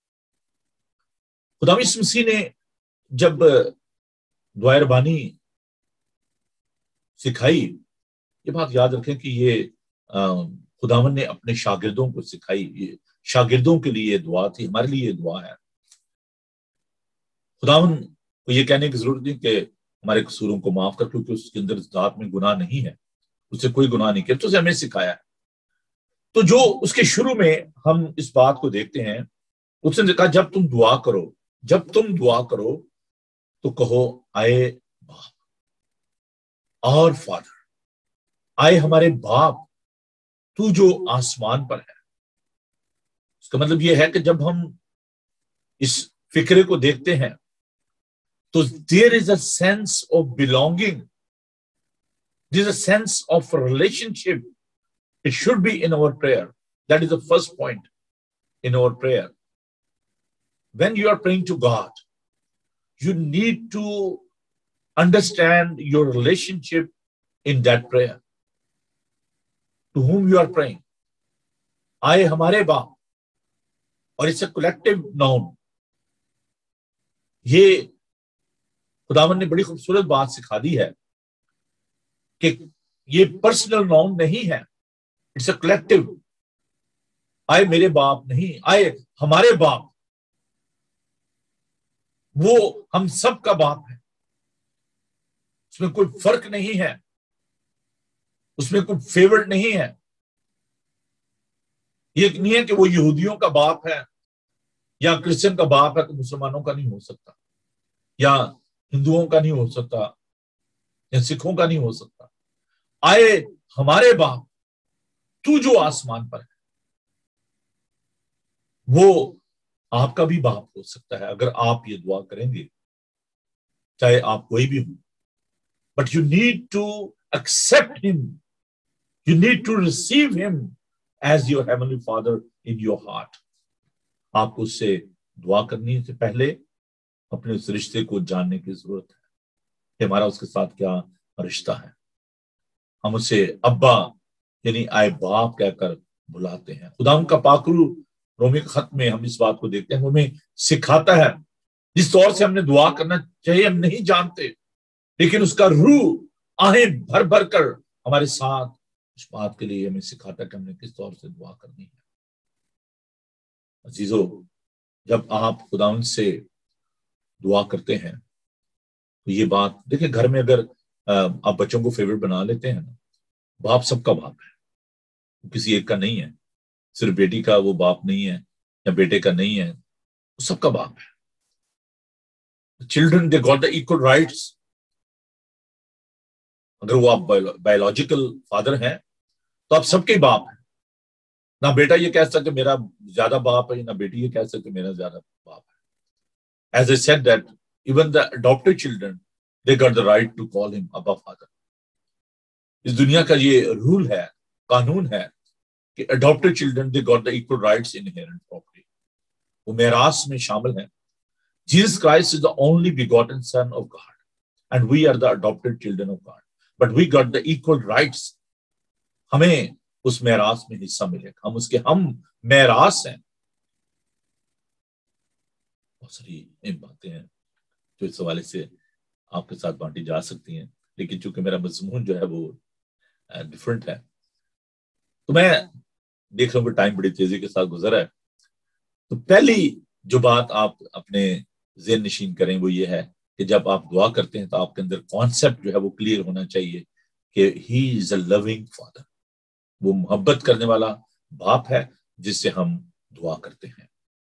Speaker 1: खुदा यीशु मसीह ने जब दुआ रबानी सिखाई, ये बात याद रखें कि ये खुदावन ने अपने शागिर्दों को सिखाई, ये शागिर्दों के लिए दुआ थी, हमारे लिए ये दुआ है। खुदावन को ये कहने की जरूरत नहीं कि हमारे कसूरों को माफ कर, क्योंकि उसके अंदर ज़ात में गुनाह नहीं है, उससे कोई गुनाह नहीं किया, तो उसे हमें सिखाया है। तो जो उसके शुरू में हम इस बात को देखते हैं, उसने कहा जब तुम दुआ करो, जब तुम दुआ करो तो कहो आए बाप, और फादर, आए हमारे बाप तू जो आसमान पर है। इसका मतलब यह है कि जब हम इस फिक्रे को देखते हैं तो there is a sense of belonging, there is a sense of relationship. It should be in our prayer. That is the first point in our prayer. When you are praying to God, you need to understand your relationship in that prayer. To whom you are praying. आए हमारे बाप, और it's a collective noun. ये खुदावन ने बड़ी खूबसूरत बात सिखा दी है कि ये पर्सनल नाउन नहीं है, इट्स अ कलेक्टिव. आए मेरे बाप नहीं, आए हमारे बाप, वो हम सब का बाप है, उसमें कोई फर्क नहीं है, उसमें कोई फेवरेट नहीं है. ये नहीं है कि वो यहूदियों का बाप है या क्रिश्चियन का बाप है तो मुसलमानों का नहीं हो सकता, या हिंदुओं का नहीं हो सकता, या सिखों का नहीं हो सकता. आए हमारे बाप तू जो आसमान पर है, वो आपका भी बाप हो सकता है अगर आप ये दुआ करेंगे, चाहे आप कोई भी हो. But you need to accept him, you need to receive him as your heavenly father in your heart. आपको उससे दुआ करने से पहले अपने उस रिश्ते को जानने की जरूरत है कि हमारा उसके साथ क्या रिश्ता है. हम उसे अब्बा यानी आए बाप कहकर बुलाते हैं. खुदा उनका पाकरू रोमी के खत में हम इस बात को देखते हैं, हमें सिखाता है जिस तौर से हमने दुआ करना चाहिए हम नहीं जानते, लेकिन उसका रूह आहें भर भर कर हमारे साथ उस बात के लिए हमें सिखाता है कि हमने किस तौर से दुआ करनी है. अजीजों, जब आप खुदावंद से दुआ करते हैं तो ये बात देखिए, घर में अगर آپ بچوں کو فیورٹ بنا لیتے ہیں نا، باپ سب کا باپ ہے، کسی ایک کا نہیں ہے، صرف بیٹی کا وہ باپ نہیں ہے یا بیٹے کا نہیں ہے، وہ سب کا باپ ہے. Children they got the equal rights. اگر وہ آپ بایولوجیکل فادر ہیں تو آپ سب کے باپ ہیں. نہ بیٹا یہ کہہ سکتے میرا زیادہ باپ ہے، نہ بیٹی یہ کہہ سکتے میرا زیادہ باپ ہے. As I said that even the adopted children, they got the right to call him Abba Father. اس دنیا کا یہ رول ہے، قانون ہے کہ adopted children they got the equal rights in inherent property. وہ میراث میں شامل ہیں. Jesus Christ is the only begotten Son of God, and we are the adopted children of God. But we got the equal rights. ہمیں اس میراث میں حصہ ملے گا، ہم اس کے ہم میراث ہیں. بہت ساری باتیں ہیں جو اس حوالے سے آپ کے ساتھ بانٹی جا سکتی ہیں، لیکن چونکہ میرا مضمون جو ہے وہ ڈیفرنٹ ہے تو میں دیکھ رہا ہوں کہ ٹائم بڑی تیزی کے ساتھ گزرا ہے. تو پہلی جو بات آپ اپنے ذہن نشین کریں وہ یہ ہے کہ جب آپ دعا کرتے ہیں تو آپ کے اندر کانسیپٹ جو ہے وہ کلیئر ہونا چاہیے کہ ہی از اے لونگ فادر. وہ محبت کرنے والا باپ ہے جس سے ہم دعا کرتے ہیں.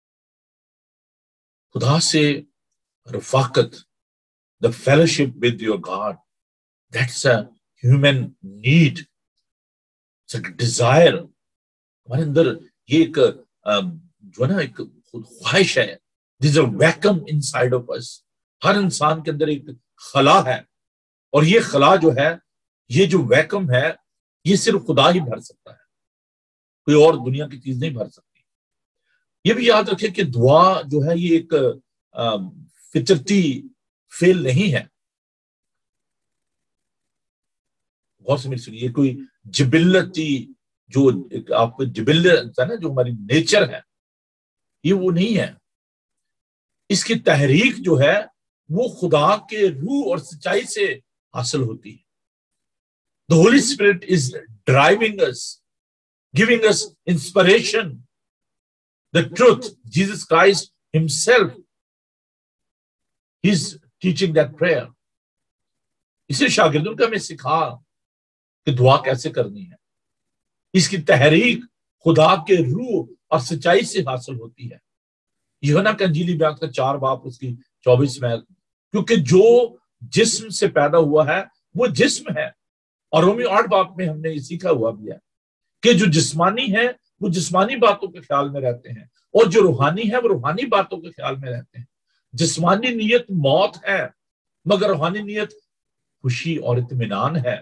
Speaker 1: خدا سے رفاقت، the fellowship with your God, that's a human need, it's a desire. ہمارے اندر یہ ایک جو ہے نا ایک خواہش ہے. There's a vacuum inside of us. ہر انسان کے اندر ایک خلا ہے، اور یہ خلا جو ہے، یہ جو ویکم ہے، یہ صرف خدا ہی بھر سکتا ہے، کوئی اور دنیا کی چیز نہیں بھر سکتی. یہ بھی یاد رکھیں کہ دعا جو ہے یہ ایک فطرتی فیل نہیں ہے. غور سے میری سنیے، کوئی جبلتی جو آپ کو جبلت ہے نا، جو ہماری نیچر ہے، یہ وہ نہیں ہے. اس کی تحریک جو ہے وہ خدا کے روح اور سچائی سے حاصل ہوتی ہے. The Holy Spirit is driving us, giving us inspiration, the truth. Jesus Christ himself, he's teaching that prayer. اسے شاگردوں کو ہمیں سکھا کہ دعا کیسے کرنی ہے. اس کی تحریک خدا کے روح اور سچائی سے حاصل ہوتی ہے. یوحنا کا انجیلی بیان کا چار باب اس کی چوبیس میں، کیونکہ جو جسم سے پیدا ہوا ہے وہ جسم ہے. اور رومی آٹھ باب میں ہم نے یہ سیکھا ہوا بھی ہے کہ جو جسمانی ہے وہ جسمانی باتوں کے خیال میں رہتے ہیں، اور جو روحانی ہے وہ روحانی باتوں کے خیال میں رہتے ہیں. جسمانی نیت موت ہے، مگر روحانی نیت خوشی اور اطمینان ہے.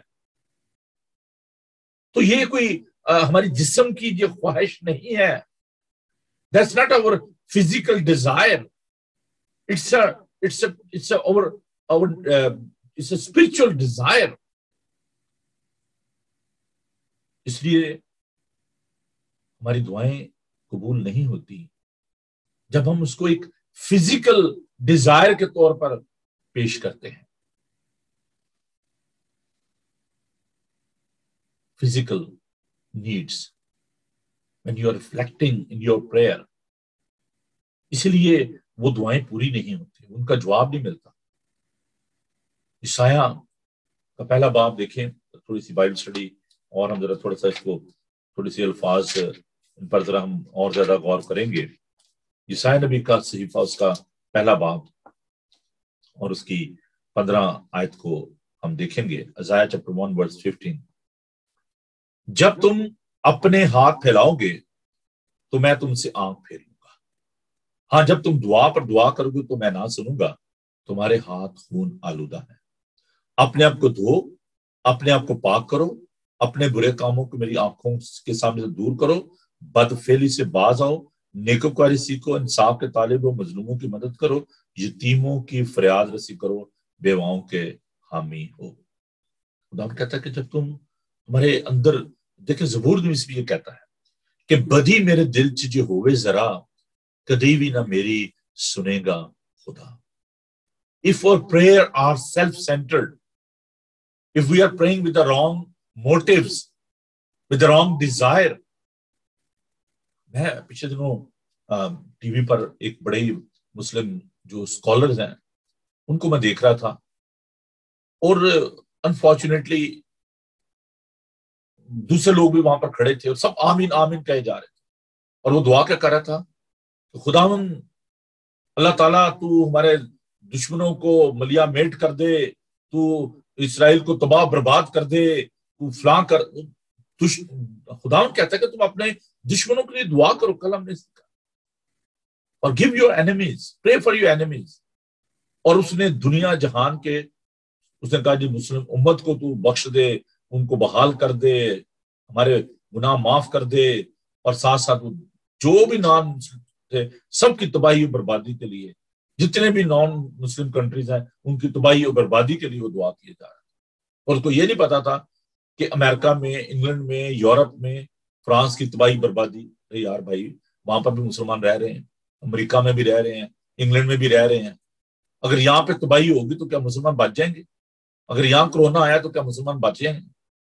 Speaker 1: تو یہ کوئی ہماری جسم کی جو خواہش نہیں ہے. That's not our physical desire. It's a, it's a, it's a, our, our, uh, it's a spiritual desire. اس لیے ہماری دعائیں قبول نہیں ہوتی جب ہم اس کو ایک فزیکل ڈیزائر کے طور پر پیش کرتے ہیں. Physical needs when you are reflecting in your prayer. اس لیے وہ دعائیں پوری نہیں ہوتی، ان کا جواب نہیں ملتا. یسایہ کا پہلا باب دیکھیں، تھوڑی سی بائبل سٹڈی اور ہم ذرا تھوڑا سا اس کو تھوڑی سی الفاظ ان پر ذرا ہم اور زیادہ غور کریں گے. یسایہ نبی کا صحیفہ اس کا پہلا باب اور اس کی پندرہ آیت کو ہم دیکھیں گے. Isaiah chapter one verse fifteen. جب تم اپنے ہاتھ پھیلاؤ گے تو میں تم سے آنکھ پھیروں گا. ہاں، جب تم دعا پر دعا کرو گے تو میں نہ سنوں گا. تمہارے ہاتھ خون آلودہ ہیں. اپنے آپ کو دھو، اپنے آپ کو پاک کرو، اپنے برے کاموں کو میری آنکھوں کے سامنے سے دور کرو. بدفعلی سے باز آؤ، نیکوکاری سیکھو، انصاف کے طالب ہو، مظلوموں کی مدد کرو، یتیموں کی فریاد رسی کرو، بیواؤں کے حامی ہو. خدا کہتا ہے کہ جب تم تمہارے اندر دیکھیں، زبور نویس بھی یہ کہتا ہے کہ بدی میرے دل چ جو ہوئے ذرا، کدی بھی نہ میری سنے گا خدا. If our prayer are self-centered, if we are praying with the wrong motives, with the wrong desire. میں پچھلے دنوں ٹی وی پر ایک بڑے مسلم جو اسکالرز ہیں ان کو میں دیکھ رہا تھا، اور अनफॉर्चुनेटली दूसरे लोग भी वहां पर खड़े थे और सब आमीन आमीन कहे जा रहे थे, और वो दुआ क्या कर रहा था, तो खुदावन अल्लाह ताला तू हमारे दुश्मनों को मलिया मेट कर दे, तू इसराइल को तबाह बर्बाद कर दे, तू फलां कर। खुदावन कहता है कि तुम अपने दुश्मनों के लिए दुआ करो, कल हमने सीखा, और give your enemies, pray for your enemies. और उसने दुनिया जहान के, उसने कहा जी मुस्लिम उम्मत को तू बख्श दे, उनको बहाल कर दे, हमारे गुनाह माफ कर दे, और साथ साथ जो भी नॉन थे सबकी तबाही और बर्बादी के लिए, जितने भी नॉन मुस्लिम कंट्रीज हैं उनकी तबाही और बर्बादी के लिए वो दुआ किए जा रहा है। और उसको ये नहीं पता था कि अमेरिका में, इंग्लैंड में, यूरोप में, फ्रांस की तबाही बर्बादी, यार भाई वहां पर भी मुसलमान रह रहे हैं, अमेरिका में भी रह रहे हैं, इंग्लैंड में भी रह रहे हैं। अगर यहाँ पे तबाही होगी तो क्या मुसलमान बच जाएंगे? अगर यहाँ कोरोना आया तो क्या मुसलमान बच जाएंगे?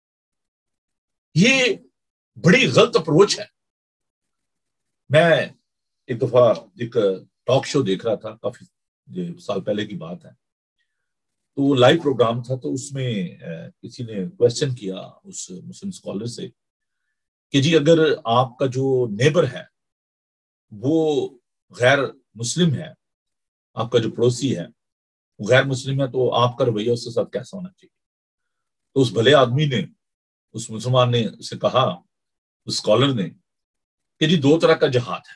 Speaker 1: ये बड़ी गलत अप्रोच है। मैं एक दफा एक टॉक शो देख रहा था, काफी साल पहले की बात है, तो लाइव प्रोग्राम था, तो उसमें किसी ने क्वेश्चन किया उस मुस्लिम स्कॉलर से कि जी अगर आपका जो नेबर है वो गैर मुस्लिम है, आपका जो पड़ोसी है वो गैर मुस्लिम है, तो आपका रवैया उसके साथ कैसा होना चाहिए? तो उस भले आदमी ने, उस मुसलमान ने उसे कहा, उस स्कॉलर ने, कि जी दो तरह का जिहाद है।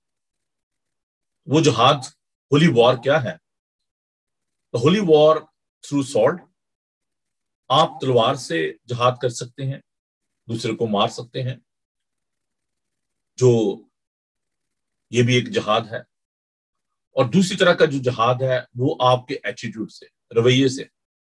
Speaker 1: वो जिहाद होली वॉर क्या है? तो होली वॉर थ्रू सॉर्ड, आप तलवार से जिहाद कर सकते हैं, दूसरे को मार सकते हैं, जो ये भी एक जिहाद है। और दूसरी तरह का जो जिहाद है वो आपके एटीट्यूड से, रवैये से,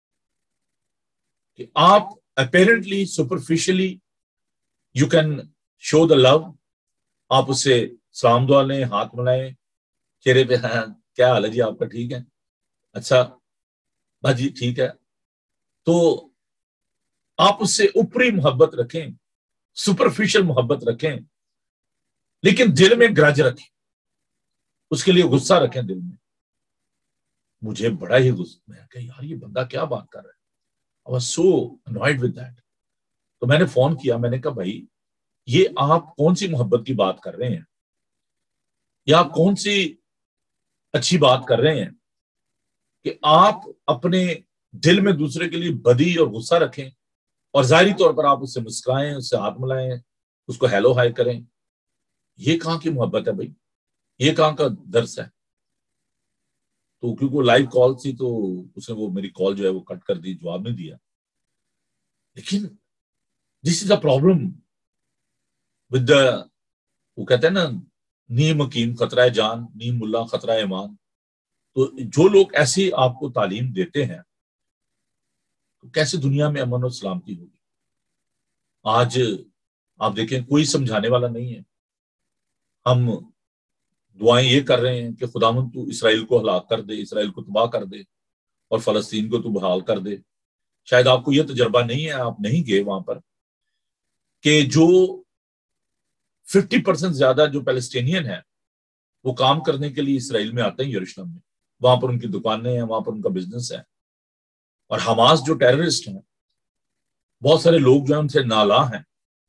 Speaker 1: कि आप apparently superficially you can show the love, आप उससे सलाम दुआ लें, हाथ मिलाएं, चेहरे पे, हाँ क्या हाल है जी आपका, ठीक है, अच्छा भाजी ठीक है, तो आप उससे ऊपरी मोहब्बत रखें, सुपरफिशियल मोहब्बत रखें, लेकिन दिल में ग्रज रखें, उसके लिए गुस्सा रखें दिल में। मुझे बड़ा ही गुस्सा, मैं कहा यार ये बंदा क्या बात कर रहा है, I was so annoyed with that. तो मैंने फोन किया, मैंने कहा भाई ये आप कौन सी मोहब्बत की बात कर रहे हैं, या आप कौन सी अच्छी बात कर रहे हैं कि आप अपने दिल में दूसरे के लिए बदी और गुस्सा रखें, और जाहिरी तौर पर आप उससे मुस्कुराएं, उससे हाथ मिलाएं, उसको हेलो हाय करें। ये कहां की मोहब्बत है भाई, ये कहां का दर्स है? तो क्योंकि वो लाइव कॉल थी तो उसने वो मेरी कॉल जो है वो कट कर दी, जवाब नहीं दिया। लेकिन this is a problem with the, वो कहते हैं ना, नीम हकीम खतरा है जान, नीम मुल्ला खतरा है ईमान। तो जो लोग ऐसी आपको तालीम देते हैं तो कैसे दुनिया में अमन और सलामती होगी? आज आप देखें कोई समझाने वाला नहीं है। हम दुआएं ये कर रहे हैं कि खुदावंद तू इसराइल को हलाक कर दे, इसराइल को तबाह कर दे, और फलस्तीन को तू बहाल कर दे। शायद आपको यह तजर्बा नहीं है, आप नहीं गए वहां पर, कि जो फिफ्टी परसेंट ज्यादा जो पैलेस्टीनियन है वो काम करने के लिए इसराइल में आते हैं, यरूशलेम में, वहां पर उनकी दुकानें हैं, वहां पर उनका बिजनेस है। और हमास जो टेररिस्ट हैं, बहुत सारे लोग जो है उनसे नाला हैं,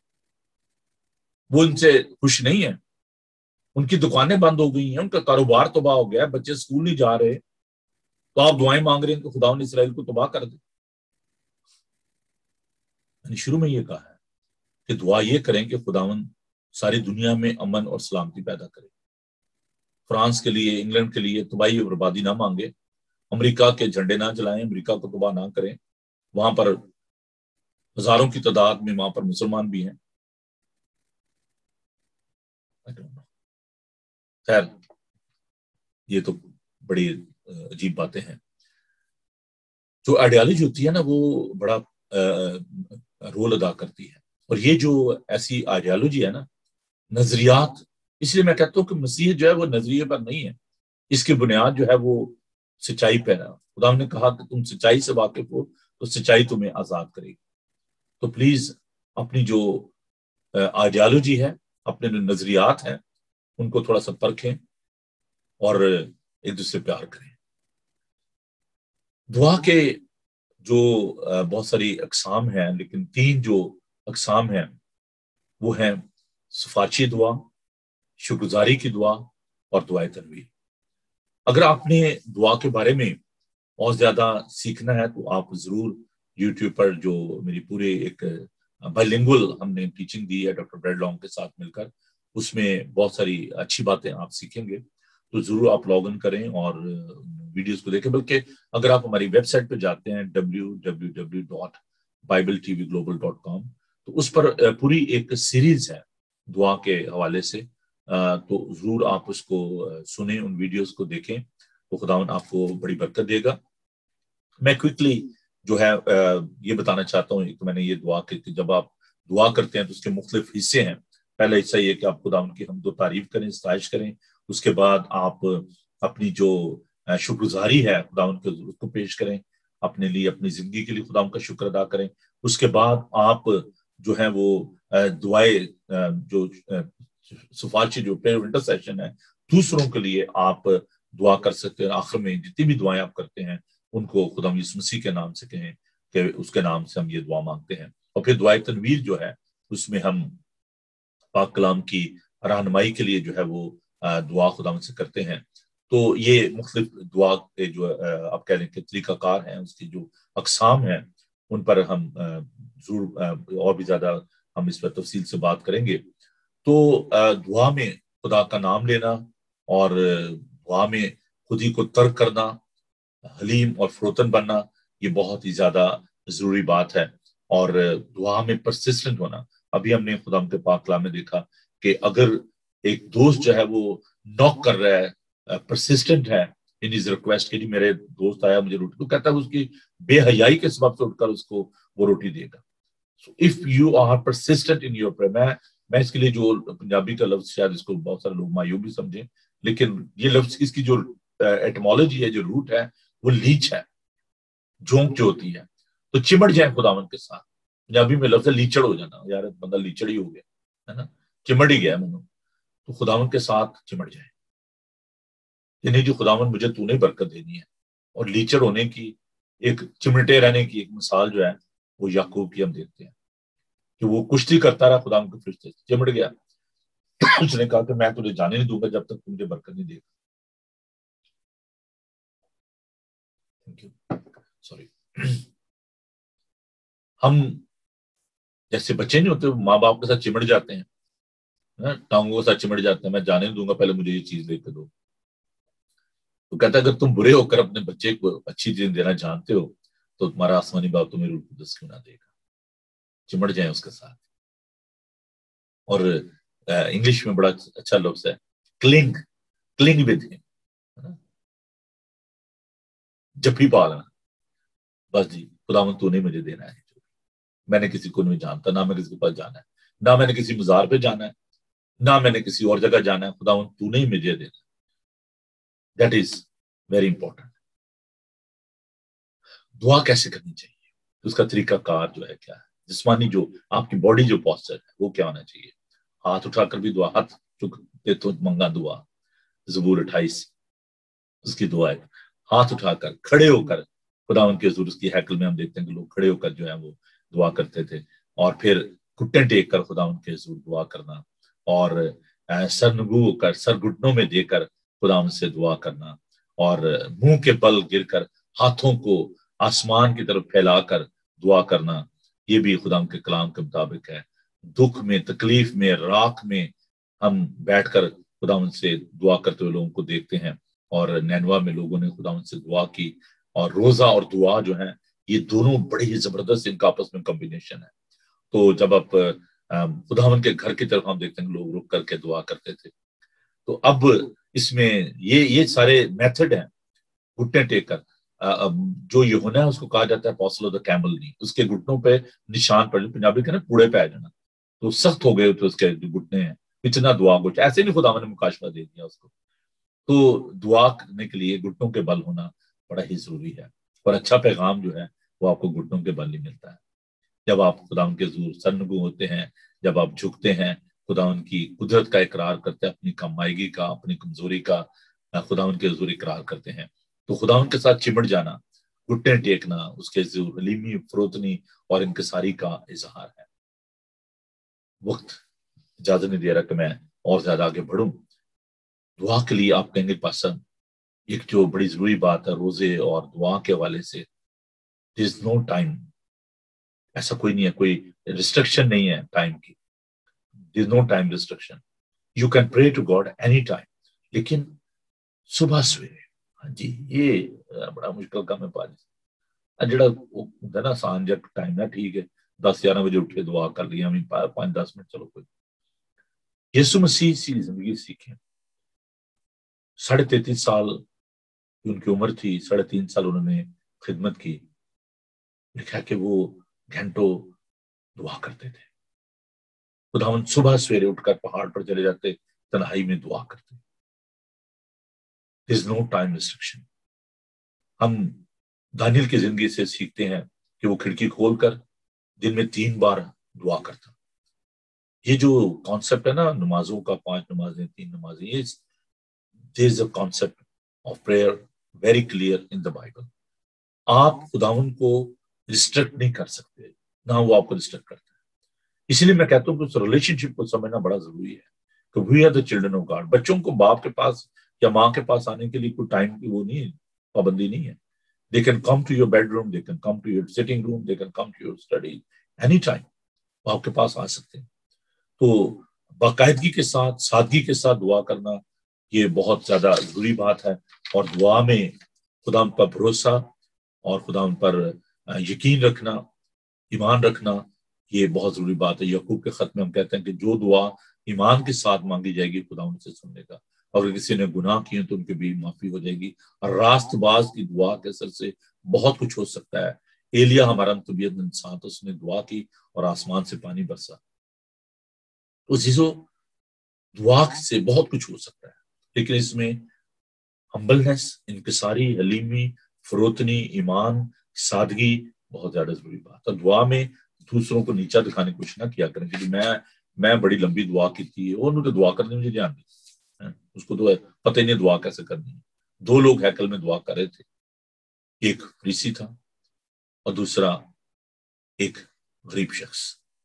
Speaker 1: वो इनसे खुश नहीं है, उनकी दुकानें बंद हो गई हैं, उनका कारोबार तबाह हो गया है, बच्चे स्कूल नहीं जा रहे, तो आप दुआएं मांग रहे हैं कि खुदा ने इसराइल को तबाह कर दे। मैंने शुरू में ये कहा है कि दुआ ये करें कि खुदावन सारी दुनिया में अमन और सलामती पैदा करे। फ्रांस के लिए, इंग्लैंड के लिए तबाही और बर्बादी ना मांगे, अमेरिका के झंडे ना जलाएं, अमेरिका को तबाह ना करें। वहां पर हजारों की तादाद में वहां पर मुसलमान भी हैं। खैर ये तो बड़ी अजीब बातें हैं। जो आइडियोलॉजी होती है ना वो बड़ा रोल अदा करती है। और ये जो ऐसी आइडियोलॉजी है ना, नजरियात, इसलिए मैं कहता हूँ कि मसीह जो है वो नजरिए पर नहीं है, इसकी बुनियाद जो है वो सच्चाई पर है। खुदा ने कहा कि तुम सच्चाई से वाकिफ हो तो सच्चाई तुम्हें आजाद करेगी। तो प्लीज अपनी जो आइडियोलॉजी है, अपने जो नजरियात हैं, उनको थोड़ा सा परखें और एक दूसरे प्यार करें। दुआ के جو بہت ساری اقسام ہیں، لیکن تین جو اقسام ہیں وہ ہیں سفارشی دعا، شکرگزاری کی دعا اور دعائے تنویر۔ اگر آپ نے دعا کے بارے میں اور زیادہ سیکھنا ہے تو آپ ضرور یوٹیوب پر جو میری پورے ایک بائلنگول ہم نے ٹیچنگ دی ہے ڈاکٹر بریڈ لانگ کے ساتھ مل کر، اس میں بہت ساری اچھی باتیں آپ سیکھیں گے، تو ضرور آپ لاگ ان کریں اور ویڈیوز کو دیکھیں۔ بلکہ اگر آپ ہماری ویب سائٹ پہ جاتے ہیں W W W dot Bible T V global dot com, تو اس پر پوری ایک سیریز ہے دعا کے حوالے سے، تو ضرور آپ اس کو سنیں، ان ویڈیوز کو دیکھیں، تو خداوند آپ کو بڑی برکت دے گا۔ میں کوئکلی جو ہے یہ بتانا چاہتا ہوں کہ میں نے یہ دعا کی کہ جب آپ دعا کرتے ہیں تو اس کے مختلف حصے ہیں۔ پہلا حصہ یہ کہ آپ خداوند کی حمد و تعریف کریں، ستائش کریں، اس کے بعد آپ اپنی جو شکرگزاری ہے خداوند کے حضور کو پیش کریں، اپنے لیے اپنی زندگی کے لیے خداوند کا شکر ادا کریں۔ اس کے بعد آپ جو ہے وہ دعائے جو سفارشی جو پریئر انٹرسیشن ہے دوسروں کے لیے آپ دعا کر سکتے ہیں۔ آخر میں جتنی بھی دعائیں آپ کرتے ہیں ان کو خدا یسوع مسیح کے نام سے کہیں کہ اس کے نام سے ہم یہ دعا مانگتے ہیں۔ اور پھر دعائے تنویر جو ہے اس میں ہم پاک کلام کی رہنمائی کے لیے جو ہے وہ دعا خدا سے کرتے ہیں۔ تو یہ مختلف دعا کے جو آپ کہہ لیں کہ طریقہ کار ہیں، اس کی جو اقسام ہیں ان پر ہم ضرور اور بھی زیادہ ہم اس پر تفصیل سے بات کریں گے۔ تو دعا میں خدا کا نام لینا اور دعا میں خود ہی کو ترک کرنا، حلیم اور فروتن بننا، یہ بہت ہی زیادہ ضروری بات ہے۔ اور دعا میں پرسسٹنٹ ہونا، ابھی ہم نے خدا کے پاک کلام میں دیکھا کہ اگر ایک دوست جو ہے وہ نوک کر رہا ہے، پرسسٹنٹ ہے ان ہز ریکویسٹ کہ جی میرے دوست آیا مجھے روٹی، تو کہتا ہے اس کی بے حیائی کے سبب سے اٹھ کر اس کو وہ روٹی دے گا۔ So if you are persistent in your prayer، میں میں اس کے لیے جو پنجابی کا لفظ شاید اس کو بہت سارے لوگ مایوب بھی سمجھیں، لیکن یہ لفظ اس کی جو ایٹمالوجی ہے، جو روٹ ہے، وہ لیچ ہے، جھونک جو ہوتی ہے۔ تو چمٹ جائیں خداوند کے ساتھ، پنجابی میں لفظ ہے لیچڑ ہو جانا، یار بندہ لیچڑ ہی ہو گیا ہے نا، چمٹ ہی گیا منو، تو خداوند کے ساتھ چمٹ جائیں کہ نہیں جو خداوند مجھے تو نے برکت دینی ہے۔ اور لیچڑ ہونے کی ایک چمٹے رہنے کی ایک مثال جو ہے وہ یعقوب کی ہم دیکھتے ہیں کہ وہ کشتی کرتا رہا خداوند کے فرشتے سے، چمٹ گیا، اس نے کہا کہ میں تجھے جانے نہیں دوں گا جب تک مجھے برکت نہیں دے گا۔ سوری ہم جیسے بچے نہیں ہوتے ماں باپ کے ساتھ چمٹ جاتے ہیں، ٹانگوں کے ساتھ چمٹ جاتے ہیں، میں جانے نہیں دوں گا، پہلے مجھے یہ چیز لے کے دو۔ تو کہتا ہے اگر تم برے ہو کر اپنے بچے کو اچھی چیز دینا جانتے ہو تو تمہارا آسمانی باپ تمہیں روح القدس کیوں نہ دے گا۔ چمٹ جائیں اس کے ساتھ۔ اور انگلش میں بڑا اچھا لفظ ہے کلنگ، کلنگ ود ہم، جپھی پالنا، بس جی خداوند تو نہیں مجھے دینا ہے، میں نے کسی کو نہیں جانتا، نہ میں کسی کے پاس جانا ہے، نہ میں نے کسی مزار پہ جانا ہے، نہ میں نے کسی اور جگہ جانا ہے، خداوند تو نہیں مجھے دینا۔ That is very important. دعا کیسے کرنی چاہیے، اس کا طریقہ کار جو ہے کیا ہے، جسمانی جو آپ کی باڈی جو پوسچر ہے وہ کیا ہونا چاہیے۔ ہاتھ اٹھا کر بھی دعا، ہاتھ چکتے تو منگا دعا، زبور اٹھائیس اس کی دعا ہے۔ ہاتھ اٹھا کر کھڑے ہو کر خداوند کے حضور، اس کی ہیکل میں ہم دیکھتے ہیں کہ لوگ کھڑے ہو کر جو ہے وہ دعا کرتے تھے، اور پھر گھٹنے ٹیک کر خداوند کے حضور دعا کرنا، اور سر نگو ہو کر سر گھٹنوں میں دے کر خداوند سے دعا کرنا، اور منہ کے بل گر کر ہاتھوں کو آسمان کی طرف پھیلا کر دعا کرنا، یہ بھی خداوند کے کلام کے مطابق ہے۔ دکھ میں، تکلیف میں، راکھ میں ہم بیٹھ کر خداوند سے دعا کرتے ہوئے لوگوں کو دیکھتے ہیں، اور نینوا میں لوگوں نے خداوند سے دعا کی، اور روزہ اور دعا جو ہیں یہ دونوں بڑی ہی زبردست ان کا آپس میں کمبینیشن ہے۔ تو جب آپ خداوند کے گھر کی طرف ہم دیکھتے ہیں لوگ رک کر کے دعا کرتے تھے، تو اب اس میں یہ یہ سارے میتھڈ ہیں۔ گھٹنے ٹیک کر جو یوحنا ہے اس کو کہا جاتا ہے اپوسٹل آف دی کیمل نی، اس کے گھٹنوں پہ نشان پڑ، پنجابی کے نا کوڑے پہ آ جانا، تو سخت ہو گئے تھے اس کے جو گھٹنے ہیں، اتنا دعا کچھ ایسے نہیں خداوند نے مکاشفہ دے دیا اس کو۔ تو دعا کرنے کے لیے گھٹنوں کے بل ہونا بڑا ہی ضروری ہے، اور اچھا پیغام جو ہے وہ آپ کو گھٹنوں کے بل ہی ملتا ہے۔ جب آپ خداوند کے حضور سرنگو ہوتے ہیں، جب آپ جھکتے ہیں، خداوند کی قدرت کا اقرار کرتے ہیں، اپنی کمائیگی کا، اپنی کمزوری کا خداوند کے حضور اقرار کرتے ہیں، تو خداوند کے ساتھ چمٹ جانا گھٹنے ٹیکنا اس کے حلیمی فروتنی اور انکساری کا اظہار ہے۔ وقت اجازت نہیں دے رہا کہ میں اور زیادہ آگے بڑھوں۔ دعا کے لیے آپ کہیں گے پسند ایک جو بڑی ضروری بات ہے روزے اور دعا کے حوالے سے، there is no time، ایسا کوئی نہیں ہے، کوئی ریسٹرکشن نہیں ہے ٹائم کی، there is no time restriction، you can pray to God any time، لیکن صبح سویرے، ہاں جی یہ بڑا مشکل کام ہے پاجی، جڑا ہوتا ہے نا سانجھ ٹائم نا، ٹھیک ہے دس گیارہ بجے اٹھے دعا کر لی ہمیں پانچ دس منٹ چلو کوئی۔ یسوع مسیح سی زندگی سیکھیں، ساڑھے تینتیس سال کی ان کی عمر تھی، ساڑھے تین سال انہوں نے خدمت کی، لکھا کہ وہ گھنٹوں دعا کرتے تھے۔ خداوند صبح سویرے اٹھ کر پہاڑ پر چلے جاتے، تنہائی میں دعا کرتے۔ There is no time restriction۔ ہم دانیل کی زندگی سے سیکھتے ہیں کہ وہ کھڑکی کھول کر دن میں تین بار دعا کرتا۔ یہ جو کانسیپٹ ہے نا نمازوں کا، پانچ نمازیں تین نمازیں، یہ there is a concept of prayer very clear in the Bible۔ آپ خداوند کو ریسٹرکٹ نہیں کر سکتے، نہ وہ آپ کو ریسٹرکٹ کرتا ہے۔ اسی لیے میں کہتا ہوں کہ اس ریلیشن شپ کو سمجھنا بڑا ضروری ہے کہ we are the children of God۔ بچوں کو باپ کے پاس یا ماں کے پاس آنے کے لیے کوئی ٹائم کی وہ نہیں ہے، پابندی نہیں ہے۔ They can come to your bedroom، they can come to your sitting room، they can come to your study any time، وہ آپ کے پاس آ سکتے ہیں۔ تو باقاعدگی کے ساتھ، سادگی کے ساتھ دعا کرنا یہ بہت زیادہ ضروری بات ہے، اور دعا میں خدا پر بھروسہ اور خدا پر یقین رکھنا، ایمان رکھنا، یہ بہت ضروری بات ہے۔ یعقوب کے خط میں ہم کہتے ہیں کہ جو دعا ایمان کے ساتھ مانگی جائے گی خدا ان سے سننے کا، اور اگر کسی نے گناہ کیے تو ان کی بھی معافی ہو جائے گی۔ اور راست باز کی دعا کے اثر سے بہت کچھ ہو سکتا ہے۔ ایلیا ہمارا طبیعت انسان، اس نے دعا کی اور آسمان سے پانی برسا۔ تو عزیزو دعا سے بہت کچھ ہو سکتا ہے، لیکن اس میں ہمبلنس، انکساری، حلیمی، فروتنی، ایمان، سادگی بہت زیادہ ضروری بات ہے۔ دعا میں دوسروں کو نیچا دکھانے کی کوشش نہ کیا کریں کہ میں میں بڑی لمبی دعا کی تھی، انہوں نے دعا کرنے مجھے جان دی، اس کو تو پتہ ہی نہیں دعا کیسے کرنی ہے۔ دو لوگ ہیکل میں دعا کر رہے تھے، ایک فریسی تھا اور دوسرا ایک غریب شخص۔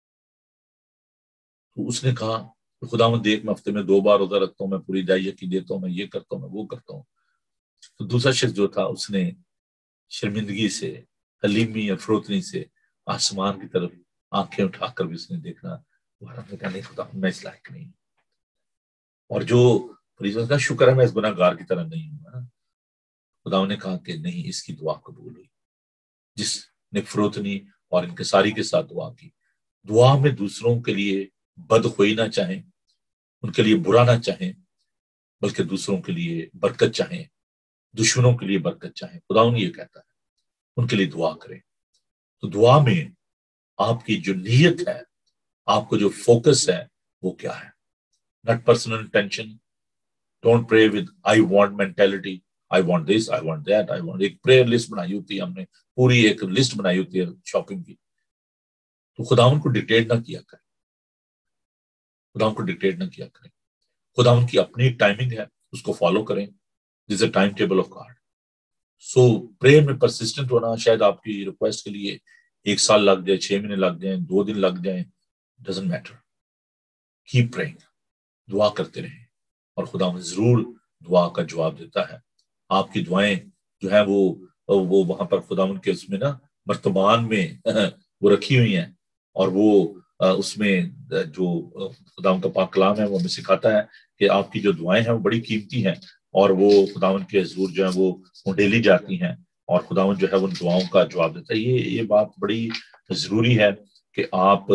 Speaker 1: تو اس نے کہا خداوند دیکھ میں ہفتے میں دو بار روزہ رکھتا ہوں، میں پوری دہائی یقین دیتا ہوں، میں یہ کرتا ہوں، میں وہ کرتا ہوں۔ تو دوسرا شخص جو تھا اس نے شرمندگی سے، حلیمی اور فروتنی سے آسمان کی طرف آنکھیں اٹھا کر بھی اس نے دیکھنا، نے کہا نہیں خدا میں اس لائق نہیں، اور جو فریضہ کا شکر ہے میں اس گناہ گار کی طرح نہیں ہوں۔ خدا نے کہا کہ نہیں، اس کی دعا قبول ہوئی جس نے فروتنی اور انکساری کے ساتھ دعا کی۔ دعا میں دوسروں کے لیے بدخوئی نہ چاہیں، ان کے لیے برا نہ چاہیں، بلکہ دوسروں کے لیے برکت چاہیں، دشمنوں کے لیے برکت چاہیں۔ خدا انہیں یہ کہتا ہے ان کے لیے دعا کریں۔ تو دعا میں آپ کی جو نیت ہے، آپ کو جو فوکس ہے وہ کیا ہے؟ not personal intention، don't pray with I want mentality، I want this، I want that، I want۔ ایک پریئر لسٹ بنائی ہوتی ہے ہم نے، پوری ایک لسٹ بنائی ہوتی ہے شاپنگ کی۔ تو خداوند کو ڈکٹیٹ نہ کیا کریں، خداوند کو ڈکٹیٹ نہ کیا کریں۔ خداوند کی اپنی ٹائمنگ ہے، اس کو فالو کریں۔ This a time table of God. So prayer میں پرسسٹنٹ ہونا، شاید آپ کی ریکویسٹ کے لیے ایک سال لگ جائے، چھ مہینے لگ جائیں، دو دن لگ جائیں، ڈزنٹ میٹر۔ کیپ پریئنگ، دعا کرتے رہیں، اور خداوند ضرور دعا کا جواب دیتا ہے۔ آپ کی دعائیں جو ہیں وہ وہ وہاں پر خداوند کے اس میں نا مرتبان میں وہ رکھی ہوئی ہیں، اور وہ اس میں جو خداوند کا پاک کلام ہے وہ ہمیں سکھاتا ہے کہ آپ کی جو دعائیں ہیں وہ بڑی قیمتی ہیں، اور وہ خداوند کے حضور جو ہے وہ ڈیلی جاتی ہیں، اور خداوند جو ہے ان دعاؤں کا جواب دیتا ہے۔ یہ یہ بات بڑی ضروری ہے کہ آپ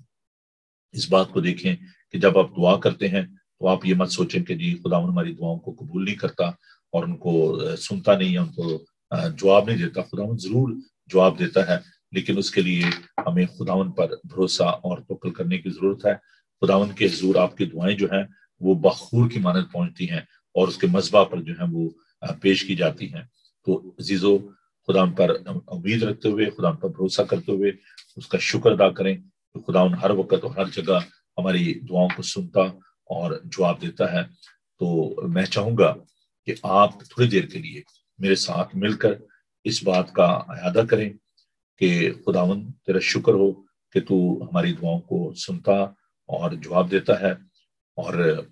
Speaker 1: اس بات کو دیکھیں کہ جب آپ دعا کرتے ہیں تو آپ یہ مت سوچیں کہ جی خداوند ہماری دعاؤں کو قبول نہیں کرتا اور ان کو سنتا نہیں ہے، ان کو جواب نہیں دیتا۔ خداوند ضرور جواب دیتا ہے، لیکن اس کے لیے ہمیں خداوند پر بھروسہ اور توکل کرنے کی ضرورت ہے۔ خداوند کے حضور آپ کی دعائیں جو ہیں وہ بخور کی مانند پہنچتی ہیں، اور اس کے مذبح پر جو ہیں وہ پیش کی جاتی ہیں۔ تو عزیزو خداوند پر امید رکھتے ہوئے، خداوند پر بھروسہ کرتے ہوئے اس کا شکر ادا کریں کہ خداوند ہر وقت اور ہر جگہ ہماری دعاؤں کو سنتا اور جواب دیتا ہے۔ تو میں چاہوں گا کہ آپ تھوڑی دیر کے لیے میرے ساتھ مل کر اس بات کا اعادہ کریں کہ خداوند تیرا شکر ہو کہ تو ہماری دعاؤں کو سنتا اور جواب دیتا ہے، اور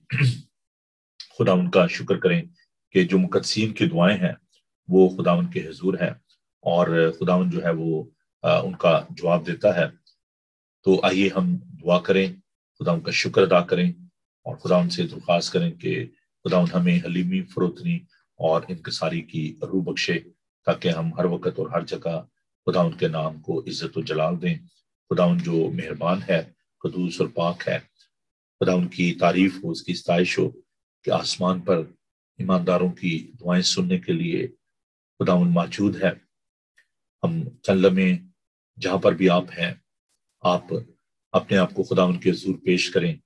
Speaker 1: خداوند کا شکر کریں کہ جو مقدسین کی دعائیں ہیں وہ خداوند کے حضور ہیں، اور خداوند جو ہے وہ ان کا جواب دیتا ہے۔ تو آئیے ہم دعا کریں، خداوند کا شکر ادا کریں، اور خداوند سے درخواست کریں کہ خداوند ہمیں حلیمی، فروتنی اور انکساری کی روح بخشے، تاکہ ہم ہر وقت اور ہر جگہ خداوند کے نام کو عزت و جلال دیں۔ خداوند جو مہربان ہے، قدوس اور پاک ہے، خداوند کی تعریف ہو، اس کی ستائش ہو کہ آسمان پر ایمانداروں کی دعائیں سننے کے لیے خداوند موجود ہے۔ ہم چند لمحے جہاں پر بھی آپ ہیں، آپ اپنے آپ کو خداوند کے حضور پیش کریں،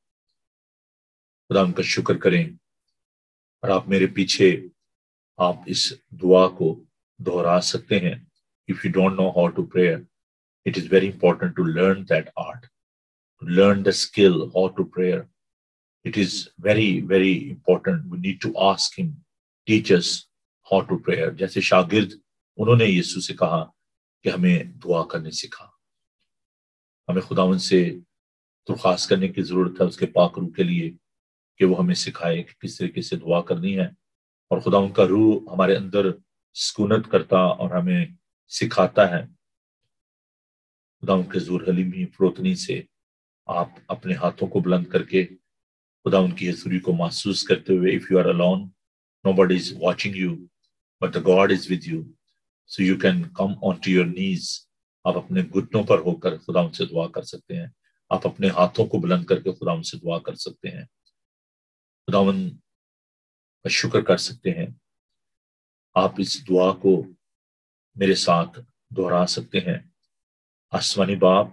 Speaker 1: خداوند کا شکر کریں، اور آپ میرے پیچھے آپ اس دعا کو دہرا سکتے ہیں۔ If you don't know how to pray, it is very important to learn that art, to learn the skill how to pray. It is very, very important. We need to ask him, teach us how to pray. جیسے شاگرد انہوں نے یسوع سے کہا کہ ہمیں دعا کرنے سکھا۔ ہمیں خداوند سے درخواست کرنے کی ضرورت ہے اس کے پاک روح کے لیے کہ وہ ہمیں سکھائے کہ کس طریقے سے دعا کرنی ہے، اور خداوند کا روح ہمارے اندر سکونت کرتا اور ہمیں سکھاتا ہے۔ خداوند کے حضور حلیمی، فروتنی سے آپ اپنے ہاتھوں کو بلند کر کے خداوند کی حضوری کو محسوس کرتے ہوئے، if you are alone, nobody is watching you, but the God is with you, so you can come onto your knees. آپ اپنے گھٹنوں پر ہو کر خداوند سے دعا کر سکتے ہیں، آپ اپنے ہاتھوں کو بلند کر کے خداوند سے دعا کر سکتے ہیں، خداوند کا شکر کر سکتے ہیں۔ آپ اس دعا کو میرے ساتھ دہرا سکتے ہیں۔ آسمانی باپ،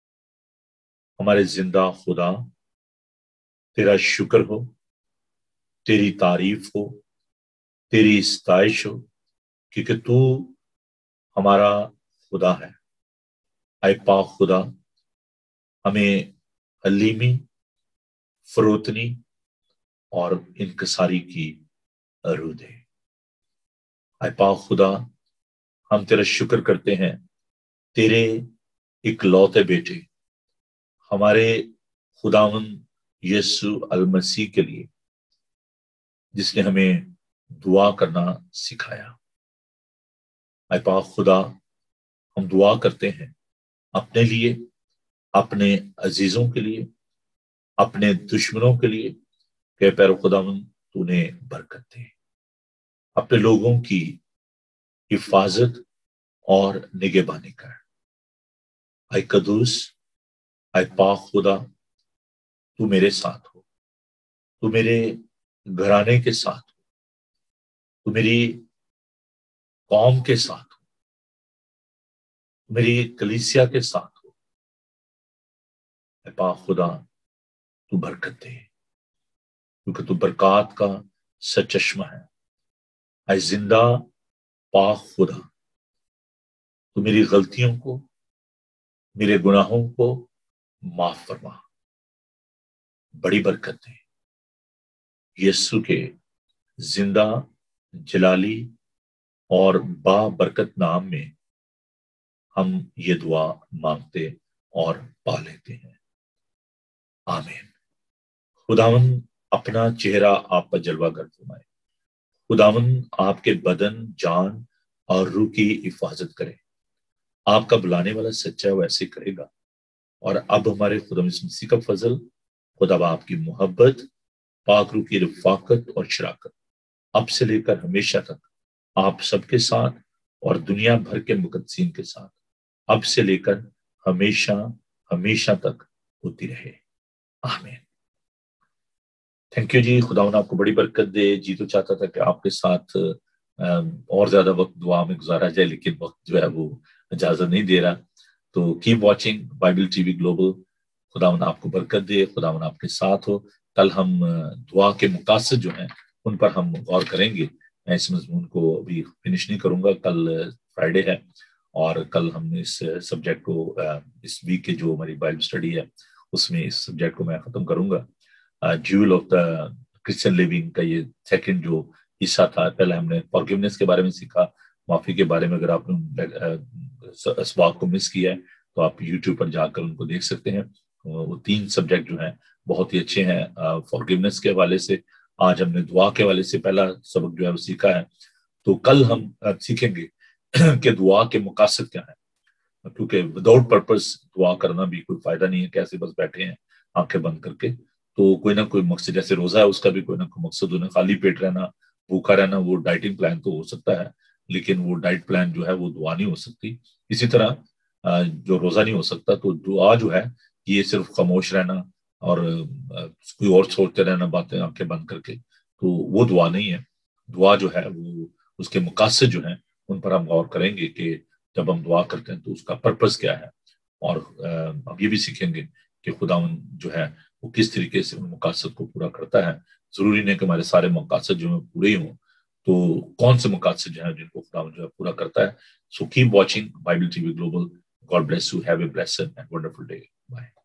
Speaker 1: ہمارے زندہ خدا، تیرا شکر ہو، تیری تعریف ہو، تیری ستائش ہو، کیونکہ تو ہمارا خدا ہے۔ اے پاک خدا، ہمیں حلیمی، فروتنی اور انکساری کی روح دے۔ اے پاک خدا، ہم تیرا شکر کرتے ہیں تیرے اکلوتے بیٹے ہمارے خداوند یسوع المسیح کے لیے، جس نے ہمیں دعا کرنا سکھایا۔ اے پاک خدا، ہم دعا کرتے ہیں اپنے لیے، اپنے عزیزوں کے لیے، اپنے دشمنوں کے لیے کہ پیرو خداوند تو نے برکت دے، اپنے لوگوں کی حفاظت اور نگہبانی کر۔ اے قدوس، اے پاک خدا، تو میرے ساتھ ہو، تو میرے گھرانے کے ساتھ ہو، تو میری قوم کے ساتھ ہو، میری کلیسیا کے ساتھ ہو۔ اے پاک خدا، تو برکت دے، کیونکہ تو برکات کا سرچشمہ ہے۔ اے زندہ پاک خدا، تو میری غلطیوں کو، میرے گناہوں کو معاف فرما، بڑی برکت دے۔ یسوع کے زندہ، جلالی اور با برکت نام میں ہم یہ دعا مانگتے اور پا لیتے ہیں، آمین۔ خداوند اپنا چہرہ آپ پر جلوہ گر فرمائے، خداوند آپ کے بدن، جان اور روح کی حفاظت کرے۔ آپ کا بلانے والا سچا ویسے کرے گا۔ اور اب ہمارے خدا مسیح کا فضل، خدا باپ کی محبت، پاک روح کی رفاقت اور شراکت اب سے لے کر ہمیشہ تک آپ سب کے ساتھ اور دنیا بھر کے مقدسین کے ساتھ اب سے لے کر ہمیشہ ہمیشہ تک ہوتی رہے، آمین۔ تھینک یو جی، خداوند آپ کو بڑی برکت دے۔ جی تو چاہتا تھا کہ آپ کے ساتھ اور زیادہ وقت دعا میں گزارا جائے، لیکن وقت جو ہے وہ اجازت نہیں دے رہا۔ تو keep watching Bible T V گلوبل۔ خداوند آپ کو برکت دے، خداوند آپ کے ساتھ ہو۔ کل ہم دعا کے مقاصد جو ہیں ان پر ہم غور کریں گے۔ میں اس مضمون کو ابھی فنش نہیں کروں گا، کل فرائیڈے ہے اور کل ہم اس سبجیکٹ کو، اس ویک کے جو ہماری بائبل اسٹڈی ہے اس میں اس سبجیکٹ کو میں ختم کروں گا۔ Jewel of the Christian living کا یہ سیکنڈ جو حصہ تھا، پہلے ہم نے فارگیونیس کے بارے میں سیکھا، معافی کے بارے میں اگر آپ نے اسباق کو مس کیا ہے تو آپ یوٹیوب پر جا کر ان کو دیکھ سکتے ہیں. وہ تین سبجیکٹ جو ہیں بہت ہی اچھے ہیں. فارگیونیس کے حوالے سے آج ہم نے دعا کے حوالے سے پہلا سبق جو ہے وہ سیکھا ہے. تو کل ہم سیکھیں گے کہ دعا کے مقاصد کیا ہیں، کیونکہ وداؤٹ پرپز دعا کرنا بھی کوئی فائدہ نہیں ہے. کیسے بس بیٹھے ہیں آنکھیں بند کر کے، تو کوئی نہ کوئی مقصد، جیسے روزہ ہے اس کا بھی کوئی نہ کوئی مقصد ہونا. خالی پیٹ رہنا، بھوکا رہنا، وہ ڈائٹنگ پلان تو ہو سکتا ہے، لیکن وہ ڈائٹ پلان جو ہے وہ دعا نہیں ہو سکتی. اسی طرح جو روزہ نہیں ہو سکتا تو دعا جو ہے یہ صرف خاموش رہنا اور کوئی اور سوچتے رہنا باتیں آنکھیں بند کر کے، تو وہ دعا نہیں ہے. دعا جو ہے وہ اس کے مقاصد جو ہیں ان پر ہم غور کریں گے کہ جب ہم دعا کرتے ہیں تو اس کا پرپس کیا ہے. اور ہم یہ بھی سیکھیں گے کہ خداوند جو ہے وہ کس طریقے سے ان مقاصد کو پورا کرتا ہے. ضروری نہیں کہ ہمارے سارے مقاصد جو ہیں پورے ہی ہوں، تو کون سے مقاصد جو ہیں جن کو خداوند جو ہے پورا کرتا ہے. So keep watching Bible T V Global. God bless you. Have a blessed and wonderful day. Bye.